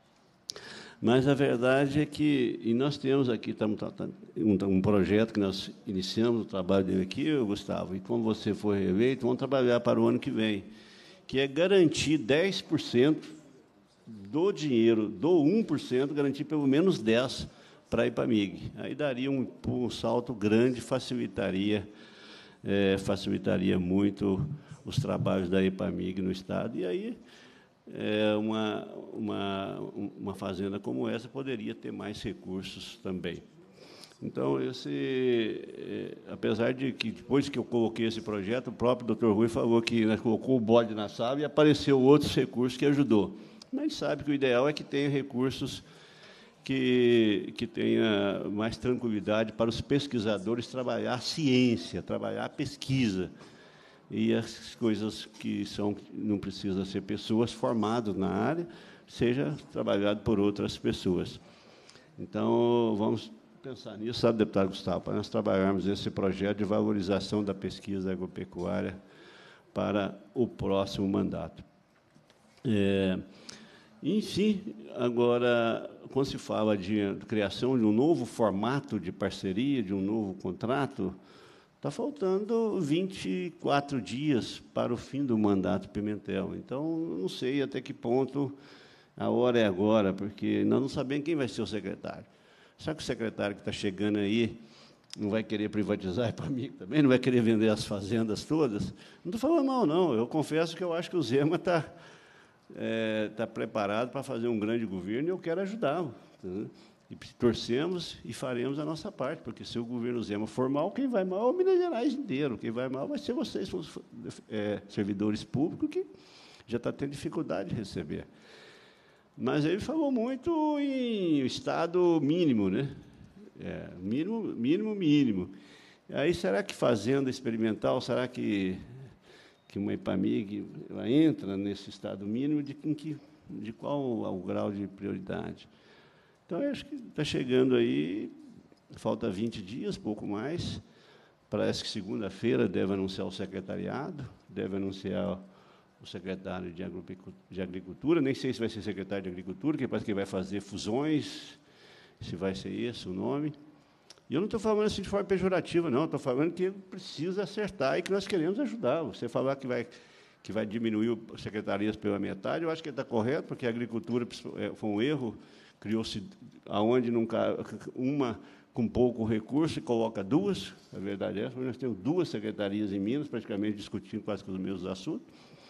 Mas a verdade é que, e nós temos aqui tam, tam, um, um projeto que nós iniciamos o trabalho dele aqui, Gustavo, e quando você for reeleito, vamos trabalhar para o ano que vem, que é garantir dez por cento do dinheiro, do um por cento, garantir pelo menos dez por cento para a EPAMIG. Aí daria um, um salto grande, facilitaria, é, facilitaria muito os trabalhos da EPAMIG no Estado, e aí é, uma, uma, uma fazenda como essa poderia ter mais recursos também. Então, esse, é, apesar de que, depois que eu coloquei esse projeto, o próprio doutor Rui falou que, né, colocou o bode na sala e apareceu outros recursos que ajudou. Mas a gente sabe que o ideal é que tenha recursos que, que tenha mais tranquilidade para os pesquisadores trabalhar a ciência, trabalhar a pesquisa, e as coisas que são, não precisa ser pessoas formadas na área, seja trabalhado por outras pessoas. Então, vamos pensar nisso, sabe, deputado Gustavo, para nós trabalharmos esse projeto de valorização da pesquisa agropecuária para o próximo mandato. É, enfim, agora, quando se fala de criação de um novo formato de parceria, de um novo contrato, Está faltando vinte e quatro dias para o fim do mandato Pimentel. Então, não sei até que ponto a hora é agora, porque nós não sabemos quem vai ser o secretário. Será que o secretário que está chegando aí não vai querer privatizar a EPAMIG também? Não vai querer vender as fazendas todas? Não estou falando mal, não. Eu confesso que eu acho que o Zema está é, tá preparado para fazer um grande governo e eu quero ajudá-lo. Tá? E torcemos e faremos a nossa parte, porque se o governo Zema for mal, quem vai mal é o Minas Gerais inteiro. Quem vai mal vai ser vocês, os é, servidores públicos, que já está tendo dificuldade de receber. Mas ele falou muito em estado mínimo, né? É, mínimo, mínimo, mínimo. Aí, será que fazenda experimental, será que, que uma EPAMIG ela entra nesse estado mínimo? De, em que, de qual o grau de prioridade? Então, eu acho que está chegando aí, falta vinte dias, pouco mais. Parece que segunda-feira deve anunciar o secretariado, deve anunciar o secretário de Agricultura, nem sei se vai ser secretário de Agricultura, que parece que vai fazer fusões, se vai ser esse o nome. E eu não estou falando assim de forma pejorativa, não, estou falando que precisa acertar e que nós queremos ajudar. Você falar que vai, que vai diminuir as secretarias pela metade, eu acho que está correto, porque a Agricultura foi um erro, criou-se aonde nunca uma com pouco recurso e coloca duas, a verdade é essa, nós temos duas secretarias em Minas, praticamente discutindo quase que os mesmos assuntos.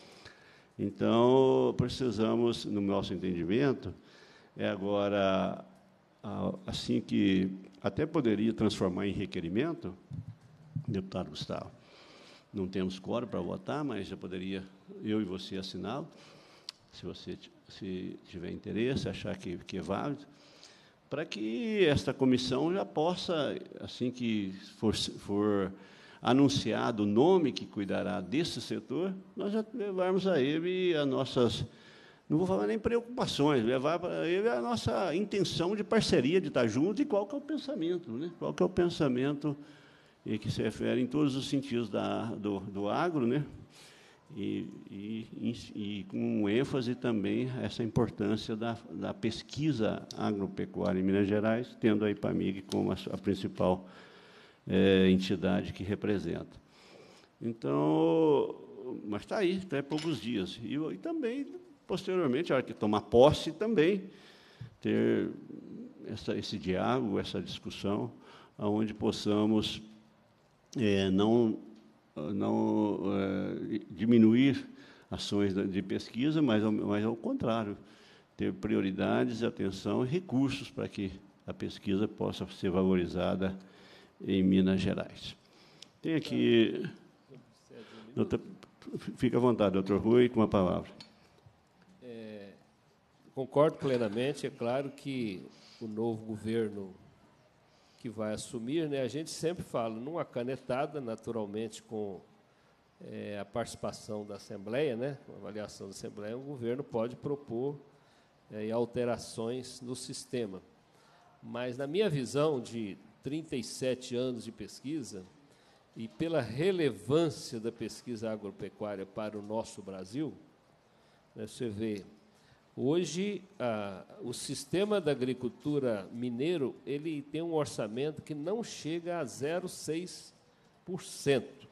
Então, precisamos, no nosso entendimento, é agora, assim que até poderia transformar em requerimento, deputado Gustavo, não temos quórum para votar, mas já poderia eu e você assiná-lo, se você se tiver interesse, achar que, que é válido, para que esta comissão já possa, assim que for, for anunciado o nome que cuidará desse setor, nós já levarmos a ele as nossas, não vou falar nem preocupações, levar para ele a nossa intenção de parceria, de estar junto, e qual que é o pensamento, né? Qual que é o pensamento e que se refere em todos os sentidos da, do, do agro, né? E, e, e com ênfase também essa importância da, da pesquisa agropecuária em Minas Gerais, tendo a EPAMIG como a, a principal é, entidade que representa. Então, mas está aí, está aí poucos dias. E, e também, posteriormente, a hora que tomar posse, também ter essa, esse diálogo, essa discussão, onde possamos é, não... não é, diminuir ações de pesquisa, mas, mas, ao contrário, ter prioridades, atenção e recursos para que a pesquisa possa ser valorizada em Minas Gerais. Tem aqui... Doutor, fica à vontade, doutor Rui, com a palavra. É, concordo plenamente. É claro que o novo governo que vai assumir, né, a gente sempre fala, numa canetada, naturalmente, com é, a participação da Assembleia, né, a avaliação da Assembleia, o governo pode propor é, alterações no sistema. Mas, na minha visão de trinta e sete anos de pesquisa, e pela relevância da pesquisa agropecuária para o nosso Brasil, né, você vê, hoje, ah, o sistema da agricultura mineiro ele tem um orçamento que não chega a zero vírgula seis por cento.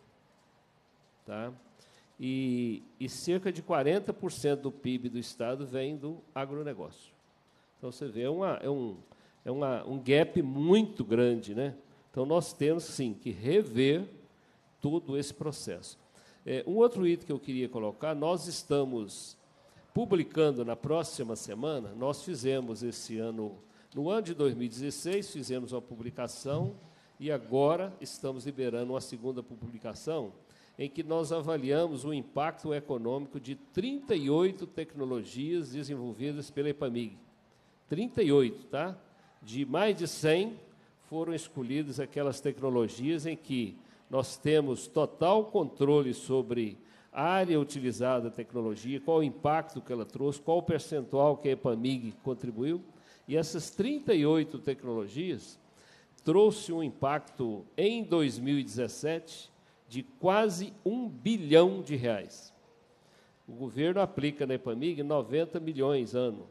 Tá? E, e cerca de quarenta por cento do P I B do Estado vem do agronegócio. Então, você vê, é, uma, é, um, é uma, um gap muito grande, né? Então, nós temos, sim, que rever todo esse processo. É, um outro item que eu queria colocar, nós estamos publicando na próxima semana, nós fizemos esse ano, no ano de dois mil e dezesseis, fizemos uma publicação e agora estamos liberando uma segunda publicação em que nós avaliamos o impacto econômico de trinta e oito tecnologias desenvolvidas pela EPAMIG. trinta e oito, tá? De mais de cem foram escolhidas aquelas tecnologias em que nós temos total controle sobre a área utilizada da tecnologia, qual o impacto que ela trouxe, qual o percentual que a EPAMIG contribuiu. E essas trinta e oito tecnologias trouxe um impacto, em dois mil e dezessete, de quase um bilhão de reais. O governo aplica na EPAMIG noventa milhões ano.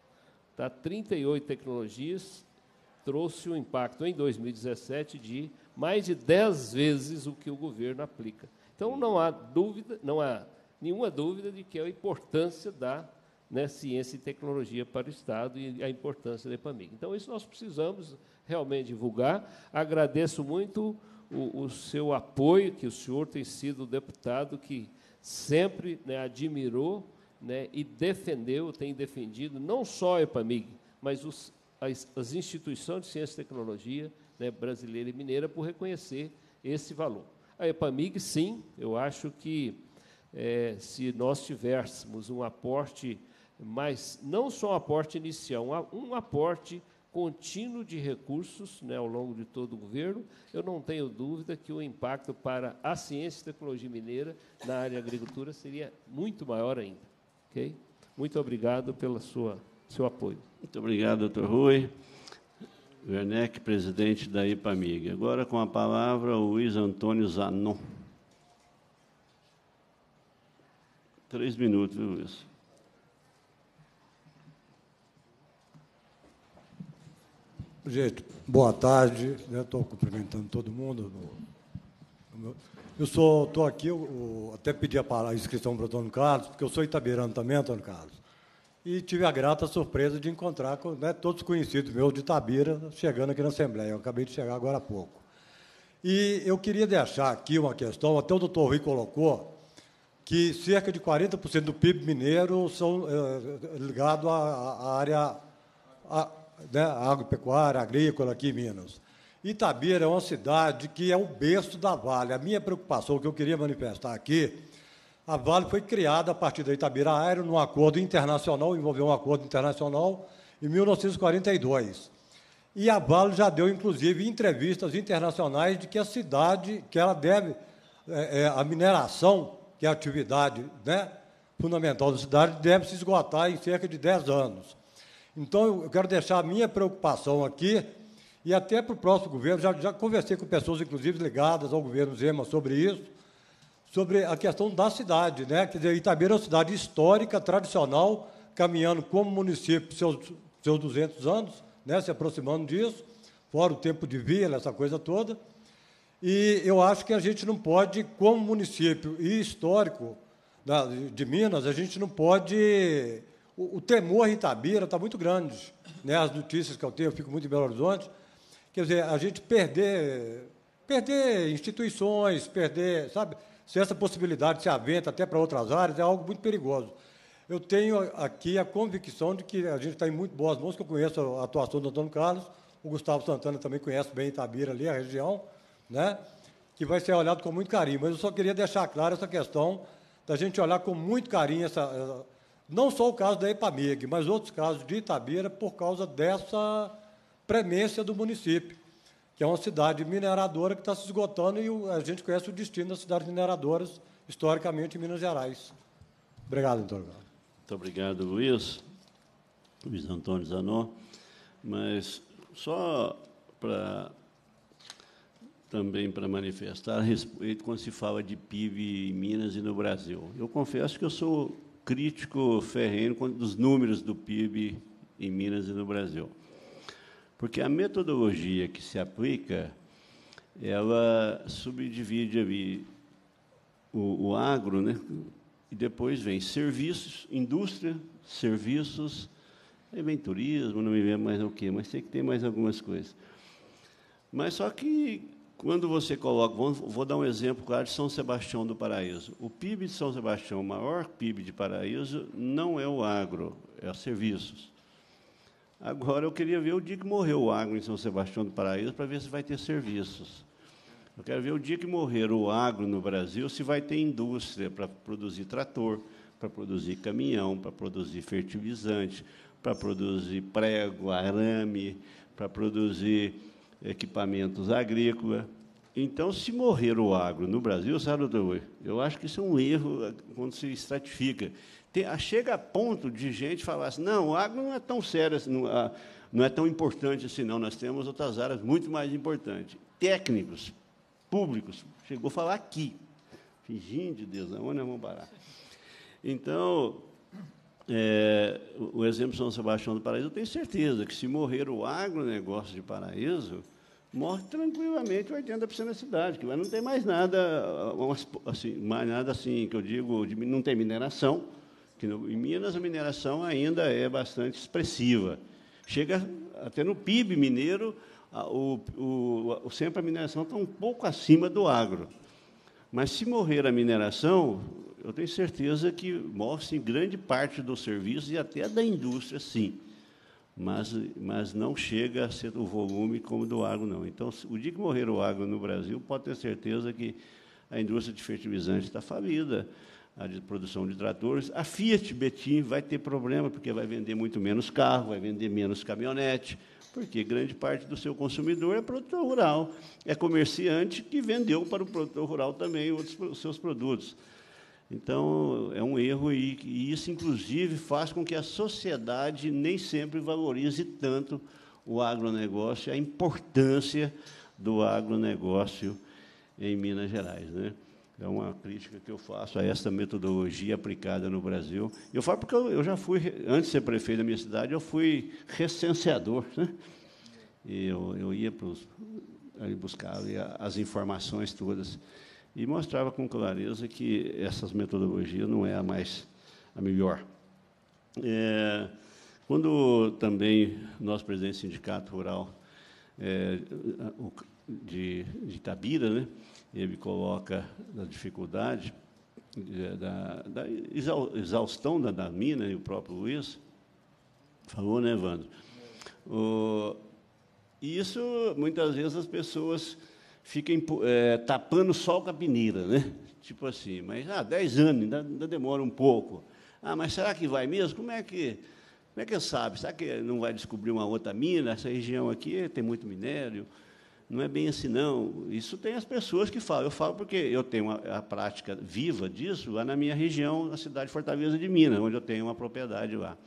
Tá? trinta e oito tecnologias trouxe um impacto, em dois mil e dezessete, de mais de dez vezes o que o governo aplica. Então, não há dúvida, não há nenhuma dúvida de que é a importância da, né, ciência e tecnologia para o Estado e a importância da EPAMIG. Então, isso nós precisamos realmente divulgar. Agradeço muito o, o seu apoio, que o senhor tem sido o deputado que sempre, né, admirou, né, e defendeu, tem defendido, não só a EPAMIG, mas os, as, as instituições de ciência e tecnologia, né, brasileira e mineira, por reconhecer esse valor. A EPAMIG, sim, eu acho que, é, se nós tivéssemos um aporte mais, não só um aporte inicial, um, um aporte contínuo de recursos, né, ao longo de todo o governo, eu não tenho dúvida que o impacto para a ciência e tecnologia mineira na área de agricultura seria muito maior ainda. Okay? Muito obrigado pelo seu apoio. Muito obrigado, doutor Rui. Werneck, presidente da EPAMIG. Agora, com a palavra, o Luiz Antônio Zanon. Três minutos, viu, Luiz? Gente, boa tarde. Estou cumprimentando todo mundo. Eu estou aqui, eu, eu até pedi a, a inscrição para o Antônio Carlos, porque eu sou itaberano também, Antônio Carlos. E tive a grata surpresa de encontrar com, né, todos conhecidos meus de Itabira chegando aqui na Assembleia. Eu acabei de chegar agora há pouco. E eu queria deixar aqui uma questão, até o doutor Rui colocou, que cerca de quarenta por cento do P I B mineiro são é, ligados à, à área à, né, agropecuária, agrícola aqui em Minas. Itabira é uma cidade que é o berço da Vale. A minha preocupação, que eu queria manifestar aqui, a Vale foi criada a partir da Itabira Aero num acordo internacional, envolveu um acordo internacional, em mil novecentos e quarenta e dois. E a Vale já deu, inclusive, entrevistas internacionais de que a cidade, que ela deve, é, é, a mineração, que é a atividade, né, fundamental da cidade, deve se esgotar em cerca de dez anos. Então, eu quero deixar a minha preocupação aqui, e até para o próximo governo, já, já conversei com pessoas, inclusive, ligadas ao governo Zema sobre isso, sobre a questão da cidade, né? Quer dizer, Itabira é uma cidade histórica, tradicional, caminhando como município seus, seus duzentos anos, né? Se aproximando disso, fora o tempo de vila, essa coisa toda. E eu acho que a gente não pode, como município e histórico da, de Minas, a gente não pode... O, o temor em Itabira está muito grande, né? As notícias que eu tenho, eu fico muito em Belo Horizonte, quer dizer, a gente perder, perder instituições, perder, sabe... Se essa possibilidade se aventa até para outras áreas, é algo muito perigoso. Eu tenho aqui a convicção de que a gente está em muito boas mãos, que eu conheço a atuação do Antônio Carlos, o Gustavo Santana também conhece bem Itabira, ali, a região, né, que vai ser olhado com muito carinho. Mas eu só queria deixar claro essa questão da gente olhar com muito carinho, essa, não só o caso da EPAMIG, mas outros casos de Itabira, por causa dessa premência do município, que é uma cidade mineradora que está se esgotando, e a gente conhece o destino das cidades mineradoras, historicamente, em Minas Gerais. Obrigado, doutor. Muito obrigado, Luiz. Luiz Antônio Zanon. Mas só para também para manifestar a respeito quando se fala de P I B em Minas e no Brasil. Eu confesso que eu sou crítico ferrenho dos números do P I B em Minas e no Brasil. Porque a metodologia que se aplica, ela subdivide ali o, o agro, né? E depois vem serviços, indústria, serviços, aí vem turismo, não me lembro mais o quê, mas sei que tem mais algumas coisas. Mas só que, quando você coloca... Vou, vou dar um exemplo claro de São Sebastião do Paraíso. O P I B de São Sebastião, o maior P I B de Paraíso, não é o agro, é os serviços. Agora, eu queria ver o dia que morreu o agro em São Sebastião do Paraíso para ver se vai ter serviços. Eu quero ver o dia que morrer o agro no Brasil, se vai ter indústria para produzir trator, para produzir caminhão, para produzir fertilizante, para produzir prego, arame, para produzir equipamentos agrícolas. Então, se morrer o agro no Brasil, sabe, doutor Rui, eu acho que isso é um erro quando se estratifica. Tem, chega a ponto de gente falar assim, não, o agro não é tão sério, assim, não, não é tão importante assim, não, nós temos outras áreas muito mais importantes. Técnicos, públicos, chegou a falar aqui. Fingindo de Deus, onde nós vamos parar? Então, é, o exemplo de São Sebastião do Paraíso, eu tenho certeza que, se morrer o agronegócio de Paraíso, morre tranquilamente oitenta por cento da cidade, que não tem mais nada, assim, mais nada assim, que eu digo, não tem mineração, que no, em Minas a mineração ainda é bastante expressiva. Chega até no P I B mineiro, a, o, o, sempre a mineração está um pouco acima do agro. Mas, se morrer a mineração, eu tenho certeza que morre-se grande parte dos serviços e até da indústria, sim. Mas, mas não chega a ser o volume como do agro, não. Então, o dia que morrer o agro no Brasil, pode ter certeza que a indústria de fertilizantes está falida, a de produção de tratores. A Fiat Betim vai ter problema, porque vai vender muito menos carro, vai vender menos caminhonete, porque grande parte do seu consumidor é produtor rural, é comerciante que vendeu para o produtor rural também outros os seus produtos. Então, é um erro, e, e isso, inclusive, faz com que a sociedade nem sempre valorize tanto o agronegócio, a importância do agronegócio em Minas Gerais, né? É uma crítica que eu faço a essa metodologia aplicada no Brasil. Eu falo porque eu, eu já fui, antes de ser prefeito da minha cidade, eu fui recenseador, né? E eu, eu ia para os, ali buscar ali as informações todas e mostrava com clareza que essas metodologias não é a mais a melhor. É, quando também nós, presidente do Sindicato Rural é, de, de Itabira, né, ele coloca a dificuldade da, da exaustão da, da mina, e o próprio Luiz falou, né, Evandro? O, isso, muitas vezes, as pessoas ficam é, tapando sol com a peneira, né? Tipo assim, mas ah, dez anos, ainda, ainda demora um pouco. Ah, mas será que vai mesmo? Como é que, como é que sabe? Será que não vai descobrir uma outra mina? Essa região aqui tem muito minério. Não é bem assim, não. Isso tem as pessoas que falam. Eu falo porque eu tenho a, a prática viva disso lá na minha região, na cidade de Fortaleza de Minas, onde eu tenho uma propriedade lá.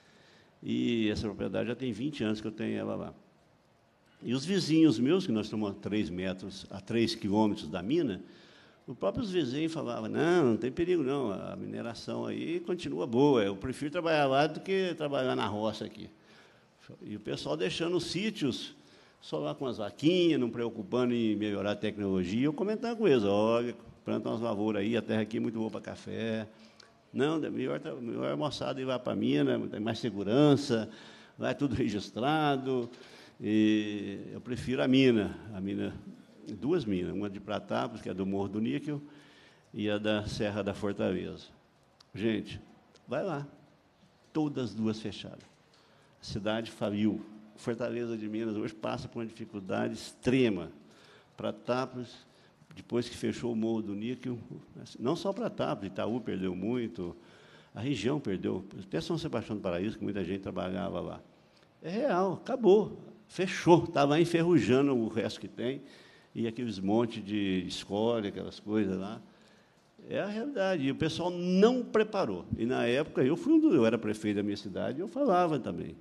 E essa propriedade já tem vinte anos que eu tenho ela lá. E os vizinhos meus, que nós estamos a três metros, a três quilômetros da mina, os próprios vizinhos falavam, não, não tem perigo, não, a mineração aí continua boa, eu prefiro trabalhar lá do que trabalhar na roça aqui. E o pessoal deixando os sítios só lá com as vaquinhas, não preocupando em melhorar a tecnologia, eu comentando com eles, olha, planta umas lavouras aí, a terra aqui é muito boa para café. Não, melhor, melhor a moçada ir lá para a mina, tem mais segurança, vai tudo registrado. E eu prefiro a mina, a mina, duas minas, uma de Pratápolis, que é do Morro do Níquel, e a da Serra da Fortaleza. Gente, vai lá, todas as duas fechadas. A cidade faliu. Fortaleza de Minas hoje passa por uma dificuldade extrema. Pratápolis, depois que fechou o Morro do Níquel, não só Pratápolis, Itaú perdeu muito, a região perdeu, até São Sebastião do Paraíso, que muita gente trabalhava lá. É real, acabou. Fechou, estava enferrujando o resto que tem, e aqueles montes de escória, aquelas coisas lá. É a realidade, e o pessoal não preparou. E, na época, eu, fui um do, eu era prefeito da minha cidade, eu falava também.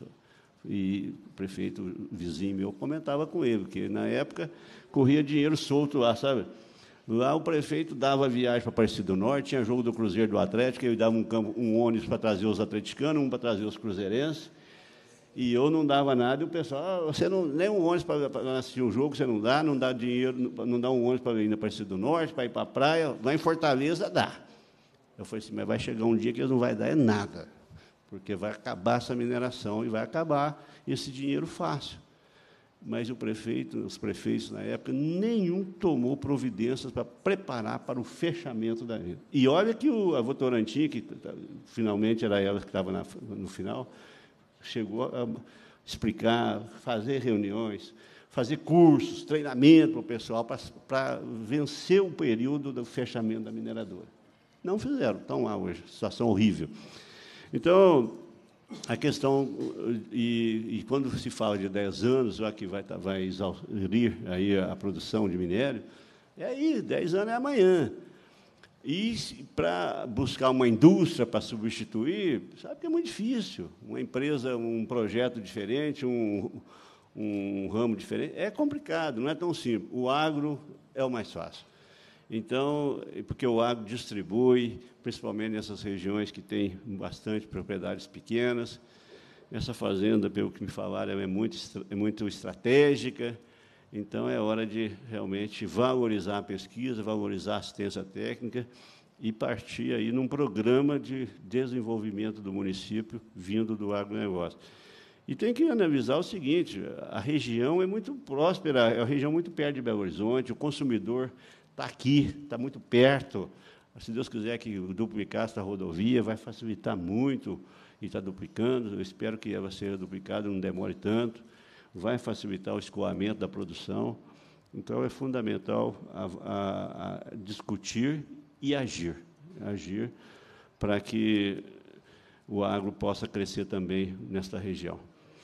E o prefeito vizinho meu comentava com ele, porque, na época, corria dinheiro solto lá, sabe? Lá o prefeito dava viagem para Aparecida do Norte, tinha jogo do Cruzeiro do Atlético, ele dava um, campo, um ônibus para trazer os atleticanos, um para trazer os cruzeirenses, e eu não dava nada, e o pessoal, ah, você não, nem um ônibus para, para assistir o jogo, você não dá, não dá dinheiro, não dá um ônibus para ir na Aparecida do Norte, para ir para a praia, lá em Fortaleza dá. Eu falei assim, mas vai chegar um dia que eles não vai dar é nada, porque vai acabar essa mineração e vai acabar esse dinheiro fácil. Mas o prefeito, os prefeitos na época, nenhum tomou providências para preparar para o fechamento da mina. E olha que o, a Votorantim, que finalmente era ela que estava na, no final, chegou a explicar, fazer reuniões, fazer cursos, treinamento para o pessoal, para, para vencer o período do fechamento da mineradora. Não fizeram, estão lá hoje, situação horrível. Então, a questão, e, e quando se fala de dez anos, já que vai, vai exaurir aí a produção de minério, é aí, dez anos é amanhã. E para buscar uma indústria para substituir, sabe que é muito difícil. Uma empresa, um projeto diferente, um, um ramo diferente, é complicado, não é tão simples. O agro é o mais fácil. Então, porque o agro distribui, principalmente nessas regiões que têm bastante propriedades pequenas. Essa fazenda, pelo que me falaram, é muito, é muito estratégica, Então, é hora de realmente valorizar a pesquisa, valorizar a assistência técnica e partir aí num programa de desenvolvimento do município vindo do agronegócio. E tem que analisar o seguinte, a região é muito próspera, é uma região muito perto de Belo Horizonte, o consumidor está aqui, está muito perto. Se Deus quiser que duplicar essa rodovia, vai facilitar muito, e está duplicando, eu espero que ela seja duplicada, não demore tanto, vai facilitar o escoamento da produção. Então, é fundamental a, a, a discutir e agir, agir para que o agro possa crescer também nesta região.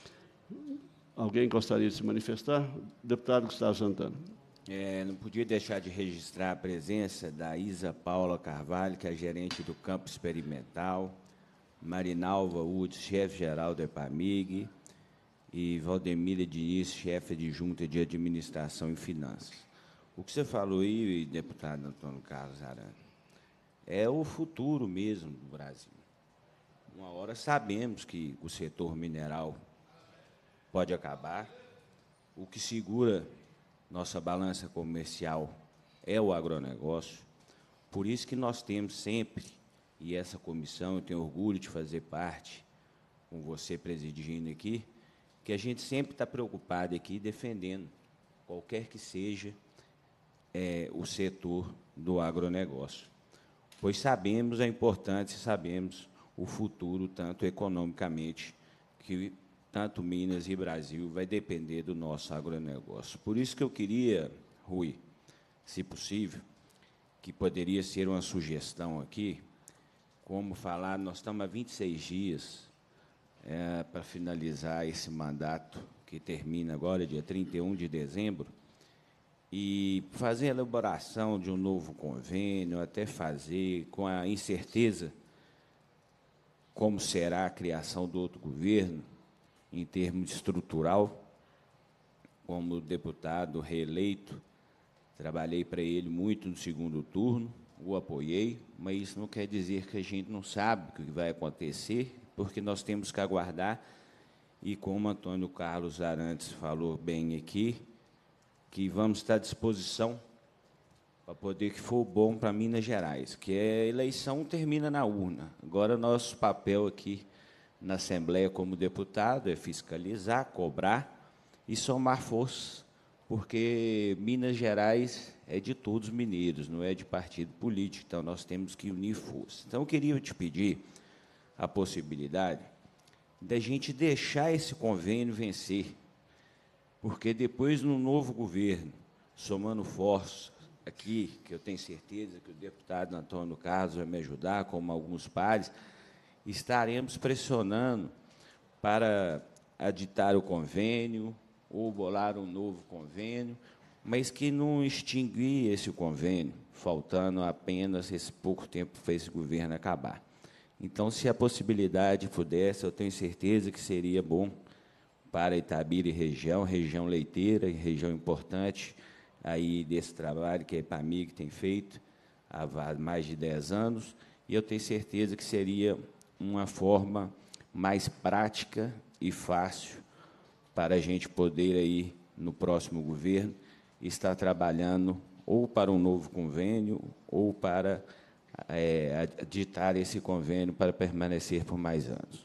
Alguém gostaria de se manifestar? Deputado Gustavo Santana. É, não podia deixar de registrar a presença da Isa Paula Carvalho, que é gerente do Campo Experimental, Marinalva Udes, chefe-geral da EPAMIG, e Valdemira Diniz, chefe de Junta de Administração e Finanças. O que você falou aí, deputado Antônio Carlos Arana, é o futuro mesmo do Brasil. Uma hora sabemos que o setor mineral pode acabar, o que segura nossa balança comercial é o agronegócio, por isso que nós temos sempre, e essa comissão, eu tenho orgulho de fazer parte, com você presidindo aqui, que a gente sempre está preocupado aqui defendendo qualquer que seja é, o setor do agronegócio, pois sabemos a importância, sabemos o futuro, tanto economicamente, que tanto Minas e Brasil vai depender do nosso agronegócio. Por isso que eu queria, Rui, se possível, que poderia ser uma sugestão aqui, como falar, nós estamos há vinte e seis dias é, para finalizar esse mandato, que termina agora, dia trinta e um de dezembro, e fazer a elaboração de um novo convênio, até fazer, com a incerteza como será a criação do outro governo, em termos estrutural, como deputado reeleito, trabalhei para ele muito no segundo turno, o apoiei, mas isso não quer dizer que a gente não sabe o que vai acontecer, porque nós temos que aguardar, e como Antônio Carlos Arantes falou bem aqui, que vamos estar à disposição para poder que for bom para Minas Gerais, que a eleição termina na urna. Agora, nosso papel aqui na Assembleia como deputado é fiscalizar, cobrar e somar forças, porque Minas Gerais é de todos os mineiros, não é de partido político, então nós temos que unir forças. Então, eu queria te pedir a possibilidade da gente deixar esse convênio vencer, porque depois, no novo governo, somando forças aqui, que eu tenho certeza que o deputado Antônio Carlos vai me ajudar, como alguns pares, estaremos pressionando para aditar o convênio ou bolar um novo convênio, mas que não extinguir esse convênio, faltando apenas esse pouco tempo para esse governo acabar. Então, se a possibilidade pudesse, eu tenho certeza que seria bom para Itabira e região, região leiteira, região importante aí desse trabalho que a EPAMIG tem feito há mais de dez anos, e eu tenho certeza que seria uma forma mais prática e fácil para a gente poder, aí, no próximo governo, estar trabalhando ou para um novo convênio ou para é, aditar esse convênio para permanecer por mais anos.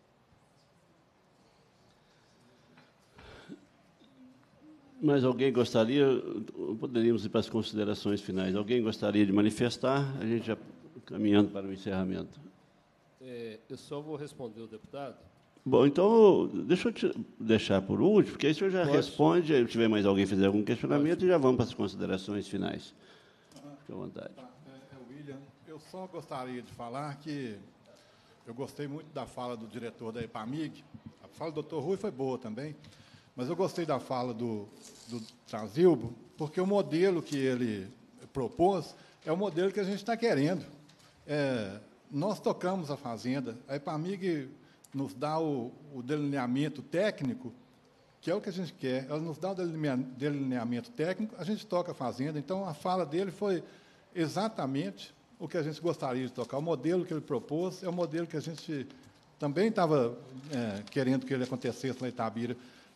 Mas alguém gostaria, poderíamos ir para as considerações finais, alguém gostaria de manifestar? A gente já caminhando para o encerramento. É, eu só vou responder o deputado. Bom, então, deixa eu te deixar por último, porque aí o senhor já Pode. responde, se tiver mais alguém fizer algum questionamento, Pode. E já vamos para as considerações finais. Fique à vontade. Tá, é, é, William, eu só gostaria de falar que eu gostei muito da fala do diretor da EPAMIG, a fala do doutor Rui foi boa também, mas eu gostei da fala do, do Transilbo, porque o modelo que ele propôs é o modelo que a gente está querendo. É, nós tocamos a fazenda, a EPAMIG nos dá o, o delineamento técnico, que é o que a gente quer, ela nos dá o delineamento técnico, a gente toca a fazenda, então a fala dele foi exatamente o que a gente gostaria de tocar, o modelo que ele propôs é o modelo que a gente também estava é, querendo que ele acontecesse lá em Itabira.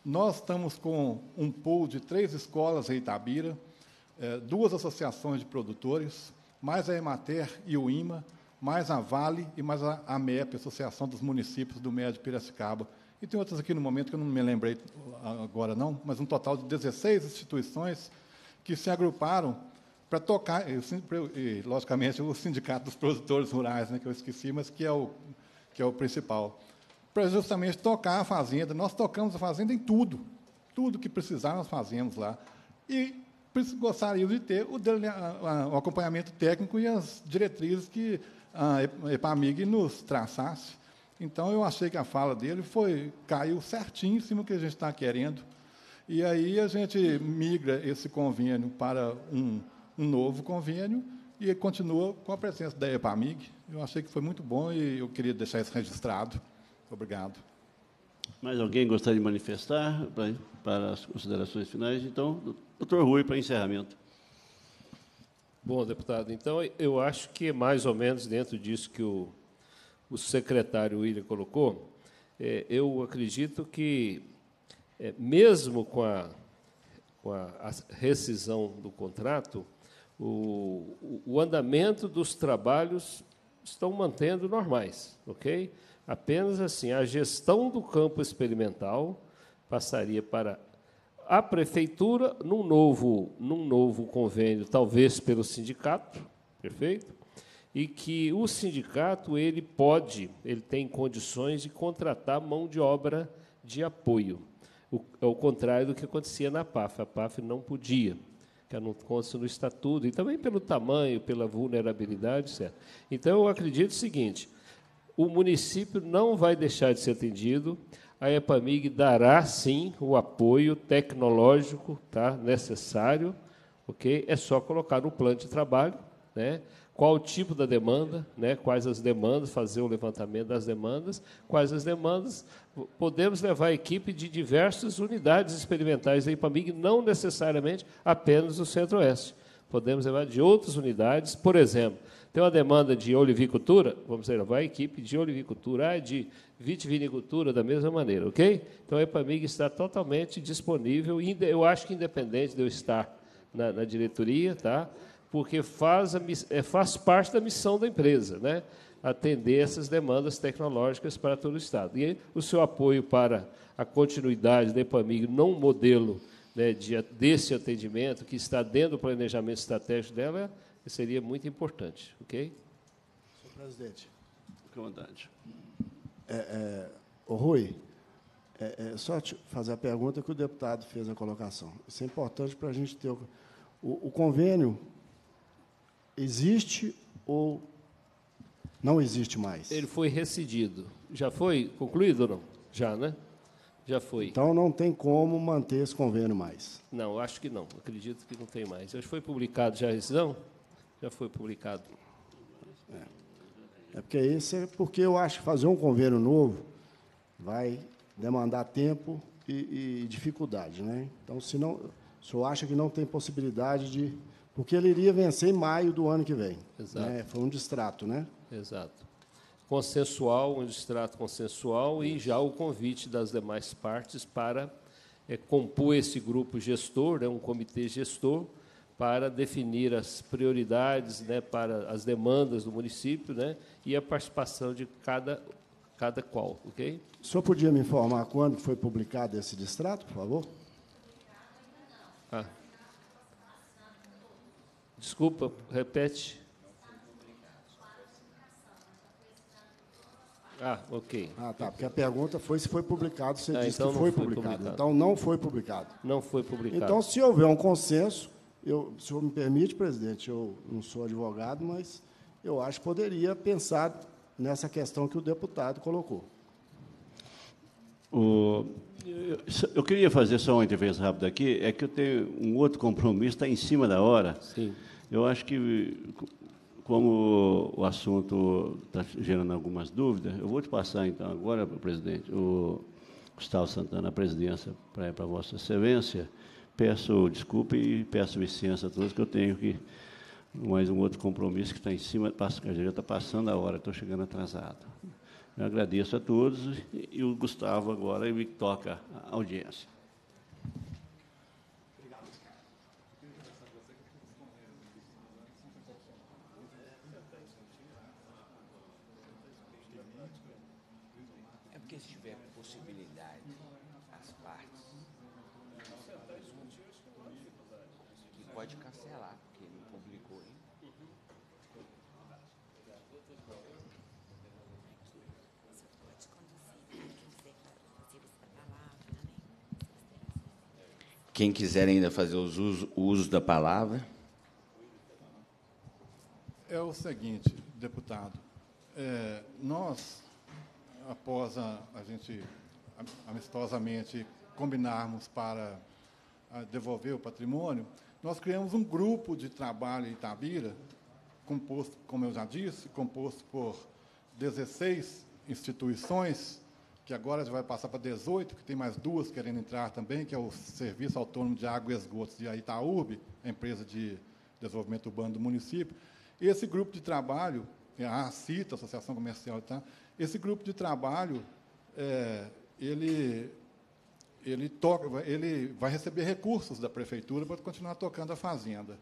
Nós estamos com um pool de três escolas em Itabira, eh, duas associações de produtores, mais a Emater e o I M A, mais a Vale e mais a AMEP, Associação dos Municípios do Médio de Piracicaba. E tem outras aqui no momento que eu não me lembrei agora, não, mas um total de dezesseis instituições que se agruparam para tocar, e, e, logicamente, o Sindicato dos Produtores Rurais, né, que eu esqueci, mas que é o, que é o principal, para justamente tocar a fazenda. Nós tocamos a fazenda em tudo, tudo que precisar nós fazemos lá. E gostaríamos de ter o, dele, a, a, o acompanhamento técnico e as diretrizes que a EPAMIG nos traçasse. Então, eu achei que a fala dele foi, caiu certinho em cima do que a gente está querendo. E aí a gente migra esse convênio para um, um novo convênio e continua com a presença da EPAMIG. Eu achei que foi muito bom e eu queria deixar isso registrado. Obrigado. Mais alguém gostaria de manifestar para, para as considerações finais? Então, doutor Rui, para encerramento. Bom, deputado, então, eu acho que é mais ou menos dentro disso que o, o secretário William colocou. É, eu acredito que, é, mesmo com a, com a, a rescisão do contrato, o, o andamento dos trabalhos estão mantendo normais, ok? Apenas assim, a gestão do campo experimental passaria para a prefeitura num novo, num novo convênio, talvez pelo sindicato, perfeito? E que o sindicato ele pode, ele tem condições de contratar mão de obra de apoio, o, ao contrário do que acontecia na P A F. A P A F não podia, que não consta no estatuto, e também pelo tamanho, pela vulnerabilidade, certo? Então, eu acredito o seguinte: o município não vai deixar de ser atendido, a EPAMIG dará, sim, o apoio tecnológico, tá, necessário, ok? É só colocar no plano de trabalho, né, qual o tipo da demanda, né, quais as demandas, fazer o levantamento das demandas, quais as demandas. Podemos levar a equipe de diversas unidades experimentais da EPAMIG, não necessariamente apenas do Centro-Oeste. Podemos levar de outras unidades, por exemplo, tem uma demanda de olivicultura, vamos levar a equipe de olivicultura, de vitivinicultura, da mesma maneira, ok? Então, a EPAMIG está totalmente disponível, eu acho que independente de eu estar na, na diretoria, tá? Porque faz, a, faz parte da missão da empresa, né? Atender essas demandas tecnológicas para todo o Estado. E aí, o seu apoio para a continuidade da EPAMIG num modelo, né, de, desse atendimento, que está dentro do planejamento estratégico dela, seria muito importante, ok? Senhor presidente. Fique à vontade. É, é, ô Rui, é, é só te fazer a pergunta que o deputado fez a colocação. Isso é importante para a gente ter... O, o, o convênio existe ou não existe mais? Ele foi rescindido. Já foi concluído ou não? Já, né? Já foi. Então, não tem como manter esse convênio mais? Não, acho que não. Acredito que não tem mais. Já foi publicado já a rescisão? Já foi publicado. É, é porque isso é porque eu acho que fazer um convênio novo vai demandar tempo e, e dificuldade, né? Então, se não, o senhor acha que não tem possibilidade de... Porque ele iria vencer em maio do ano que vem. Exato. Né? Foi um distrato, né? Exato. Consensual, um distrato consensual e já o convite das demais partes para é, compor esse grupo gestor, né, um comitê gestor, para definir as prioridades, né, para as demandas do município, né, e a participação de cada, cada qual, ok? O senhor podia me informar quando foi publicado esse distrato, por favor? Ah. Desculpa, repete. Ah, ok. Ah, tá, porque a pergunta foi se foi publicado, você ah, disse então que foi, foi publicado. publicado. Então, não foi publicado. Não foi publicado. Então, se houver um consenso, eu, se o senhor me permite, presidente, eu não sou advogado, mas eu acho que poderia pensar nessa questão que o deputado colocou. O, eu, eu queria fazer só uma intervenção rápida aqui, é que eu tenho um outro compromisso, está em cima da hora. Sim. Eu acho que, como o assunto está gerando algumas dúvidas, eu vou te passar, então, agora, presidente, o Gustavo Santana, a presidência para, para Vossa Excelência. Peço desculpa e peço licença a todos, que eu tenho que mais um outro compromisso que está em cima, já está passando a hora, estou chegando atrasado. Eu agradeço a todos e o Gustavo agora ele toca a audiência. possibilidade às partes que pode cancelar, porque ele não publicou ainda. Quem quiser ainda fazer os uso, o uso da palavra. É o seguinte, deputado, é, nós, após a, a gente amistosamente combinarmos para devolver o patrimônio, nós criamos um grupo de trabalho em Itabira, composto, como eu já disse, composto por dezesseis instituições, que agora já vai passar para dezoito, que tem mais duas querendo entrar também, que é o Serviço Autônomo de Água e Esgotos de Itaúrbe, a empresa de desenvolvimento urbano do município. Esse grupo de trabalho, a ACITA, Associação Comercial, tá? Esse grupo de trabalho, é, ele, ele, toca, ele vai receber recursos da prefeitura para continuar tocando a fazenda.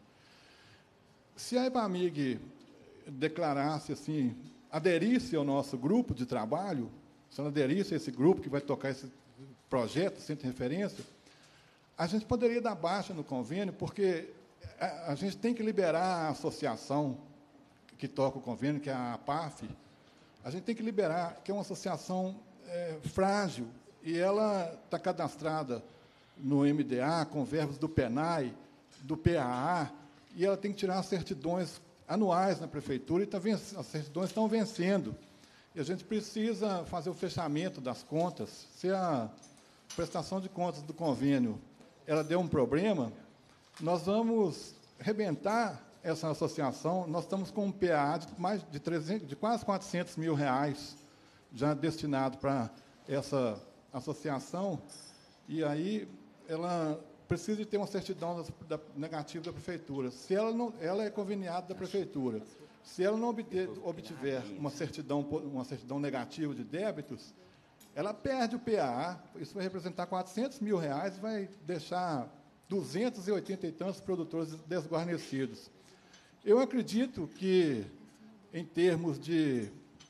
Se a EPAMIG declarasse assim, aderisse ao nosso grupo de trabalho, se ela aderisse a esse grupo que vai tocar esse projeto, centro de referência, a gente poderia dar baixa no convênio, porque a, a gente tem que liberar a associação que toca o convênio, que é a APAF, a gente tem que liberar, que é uma associação é, frágil, e ela está cadastrada no M D A, com verbos do PENAI, do P A A, e ela tem que tirar as certidões anuais na prefeitura, e tá venc- as certidões estão vencendo. E a gente precisa fazer o fechamento das contas. Se a prestação de contas do convênio ela deu um problema, nós vamos arrebentar essa associação. Nós estamos com um P A A de, mais de, trezentos, de quase quatrocentos mil reais já destinado para essa associação, e aí ela precisa de ter uma certidão da, da, negativa da prefeitura. Se ela, não, ela é conveniada da prefeitura. Se ela não obter, obtiver uma certidão, uma certidão negativa de débitos, ela perde o P A A, isso vai representar quatrocentos mil reais, vai deixar duzentos e oitenta e tantos produtores desguarnecidos. Eu acredito que, em termos de,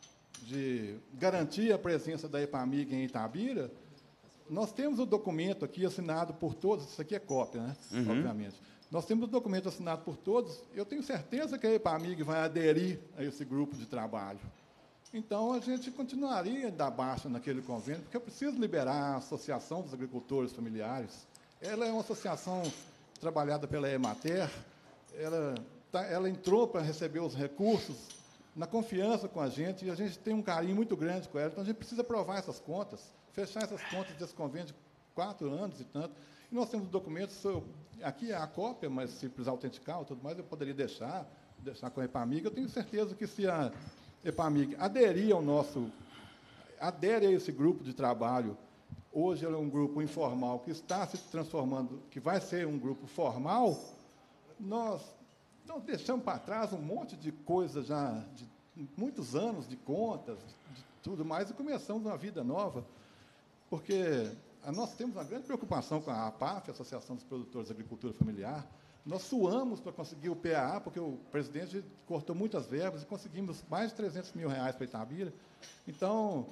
de garantir a presença da EPAMIG em Itabira, nós temos o documento aqui assinado por todos, isso aqui é cópia, né? Uhum. Obviamente. Nós temos o documento assinado por todos, eu tenho certeza que a EPAMIG vai aderir a esse grupo de trabalho. Então, a gente continuaria a dar baixa naquele convênio, porque eu preciso liberar a Associação dos Agricultores Familiares. Ela é uma associação trabalhada pela Emater, ela, tá, ela entrou para receber os recursos na confiança com a gente, e a gente tem um carinho muito grande com ela, então a gente precisa aprovar essas contas, fechar essas contas desse convênio de quatro anos e tanto. E nós temos documentos, aqui é a cópia, mas se precisar autenticar ou tudo mais, eu poderia deixar, deixar com a EPAMIG. Eu tenho certeza que se a EPAMIG aderir ao nosso, adere a esse grupo de trabalho, hoje ele é um grupo informal que está se transformando, que vai ser um grupo formal, nós, nós deixamos para trás um monte de coisas já, de muitos anos de contas, de, de tudo mais, e começamos uma vida nova, porque nós temos uma grande preocupação com a APAF, a Associação dos Produtores de Agricultura Familiar. Nós suamos para conseguir o P A A, porque o presidente cortou muitas verbas e conseguimos mais de trezentos mil reais para Itabira. Então,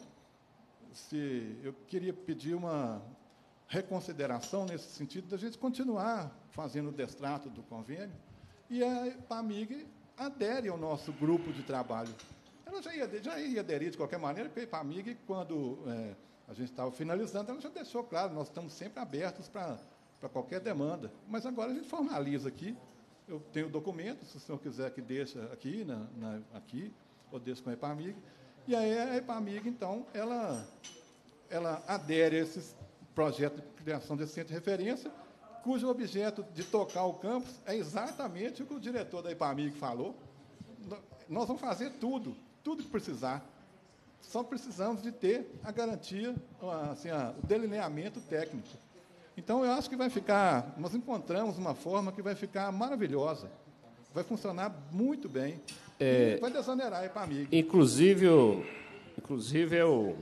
se eu queria pedir uma reconsideração nesse sentido, da gente continuar fazendo o destrato do convênio, e a EPAMIG adere ao nosso grupo de trabalho. Ela já ia, já ia aderir de qualquer maneira, porque a EPAMIG, quando é, a gente estava finalizando, ela já deixou claro, nós estamos sempre abertos para para qualquer demanda. Mas agora a gente formaliza aqui. Eu tenho o documento, se o senhor quiser que deixe aqui, na, na, aqui, ou deixe com a EPAMIG. E aí a EPAMIG, então, ela, ela adere a esse projeto de criação desse centro de referência, cujo objeto de tocar o campus é exatamente o que o diretor da EPAMIG falou. Nós vamos fazer tudo, tudo que precisar. Só precisamos de ter a garantia, assim, a, o delineamento técnico. Então, eu acho que vai ficar, nós encontramos uma forma que vai ficar maravilhosa, vai funcionar muito bem, é, e vai desonerar a EPAMIG. Inclusive, o, inclusive é o,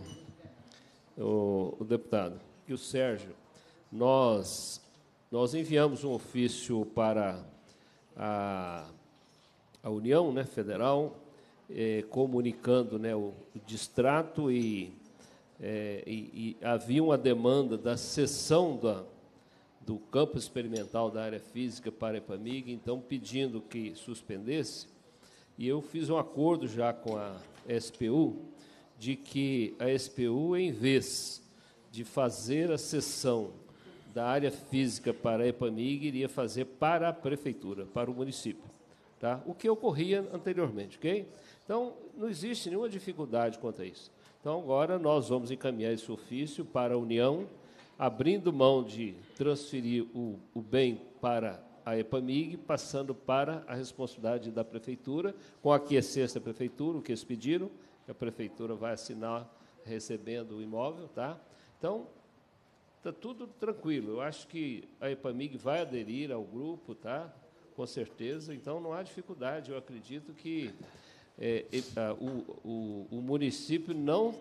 o, o deputado e o Sérgio, nós, nós enviamos um ofício para a, a União, né, Federal, eh, comunicando, né, o, o distrato e é, e, e havia uma demanda da cessão da, do campo experimental da área física para a EPAMIG, então pedindo que suspendesse, e eu fiz um acordo já com a S P U, de que a S P U, em vez de fazer a cessão da área física para a EPAMIG, iria fazer para a prefeitura, para o município, tá? O que ocorria anteriormente, ok? Então, não existe nenhuma dificuldade quanto a isso. Então, agora nós vamos encaminhar esse ofício para a União, abrindo mão de transferir o, o bem para a EPAMIG, passando para a responsabilidade da prefeitura, com a aquiescência da prefeitura, o que eles pediram, que a prefeitura vai assinar recebendo o imóvel, tá? Então, está tudo tranquilo. Eu acho que a EPAMIG vai aderir ao grupo, tá? Com certeza. Então, não há dificuldade. Eu acredito que é, é, o, o, o município não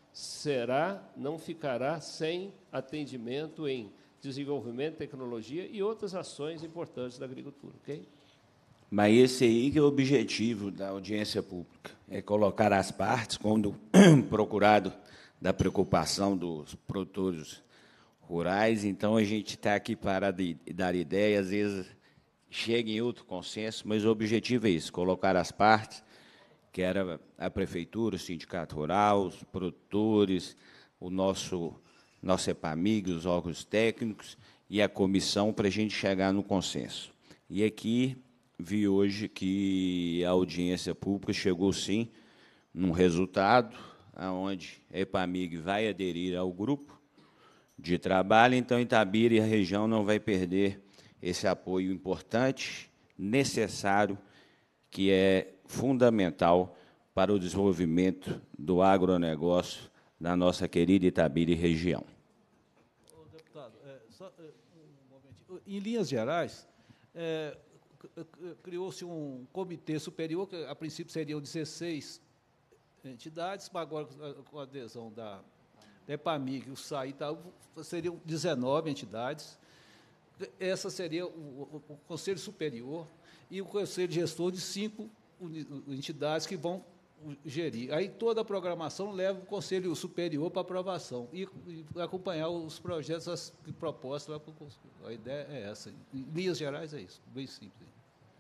será, não ficará sem atendimento em desenvolvimento, tecnologia e outras ações importantes da agricultura, ok? Mas esse aí que é o objetivo da audiência pública, é colocar as partes, quando procurado da preocupação dos produtores rurais. Então, a gente está aqui para dar ideia, às vezes chega em outro consenso, mas o objetivo é isso, colocar as partes, que era a prefeitura, o sindicato rural, os produtores, o nosso, nosso EPAMIG, os órgãos técnicos e a comissão, para a gente chegar no consenso. E aqui vi hoje que a audiência pública chegou, sim, num resultado, onde a EPAMIG vai aderir ao grupo de trabalho. Então, Itabira e a região não vai perder esse apoio importante, necessário, que é fundamental para o desenvolvimento do agronegócio da nossa querida Itabira e região. Ô, deputado, é, só, é, um momentinho. Em linhas gerais, é, criou-se um comitê superior, que a princípio seriam dezesseis entidades, mas agora, com a adesão da, da EPAMIG, o S A I, seriam dezenove entidades. Essa seria o, o, o Conselho Superior e o Conselho Gestor de cinco entidades que vão gerir. Aí toda a programação leva o Conselho Superior para aprovação e, e acompanhar os projetos, as propostas. A ideia é essa. Em linhas gerais, é isso, bem simples.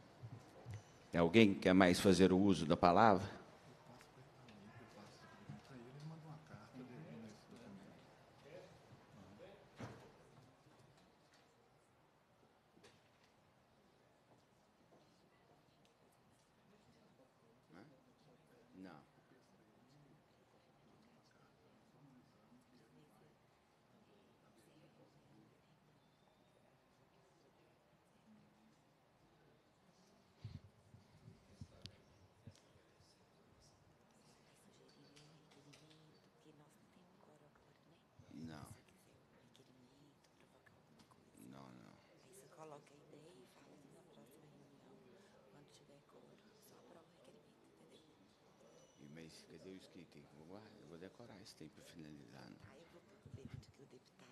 Alguém quer mais fazer o uso da palavra? Cadê o escrito? Eu vou decorar esse tempo para finalizar. Né? Ah, eu vou ver que o deputado...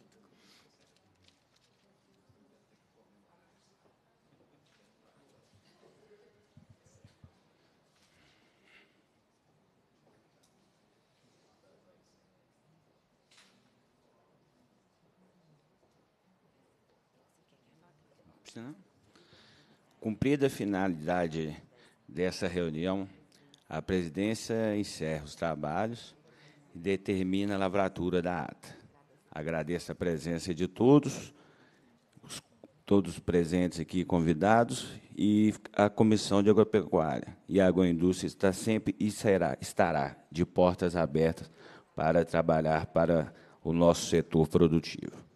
Cumprida a finalidade dessa reunião, a presidência encerra os trabalhos e determina a lavratura da ata. Agradeço a presença de todos, os, todos presentes aqui, convidados, e a Comissão de Agropecuária e Agroindústria está sempre e será, estará de portas abertas para trabalhar para o nosso setor produtivo.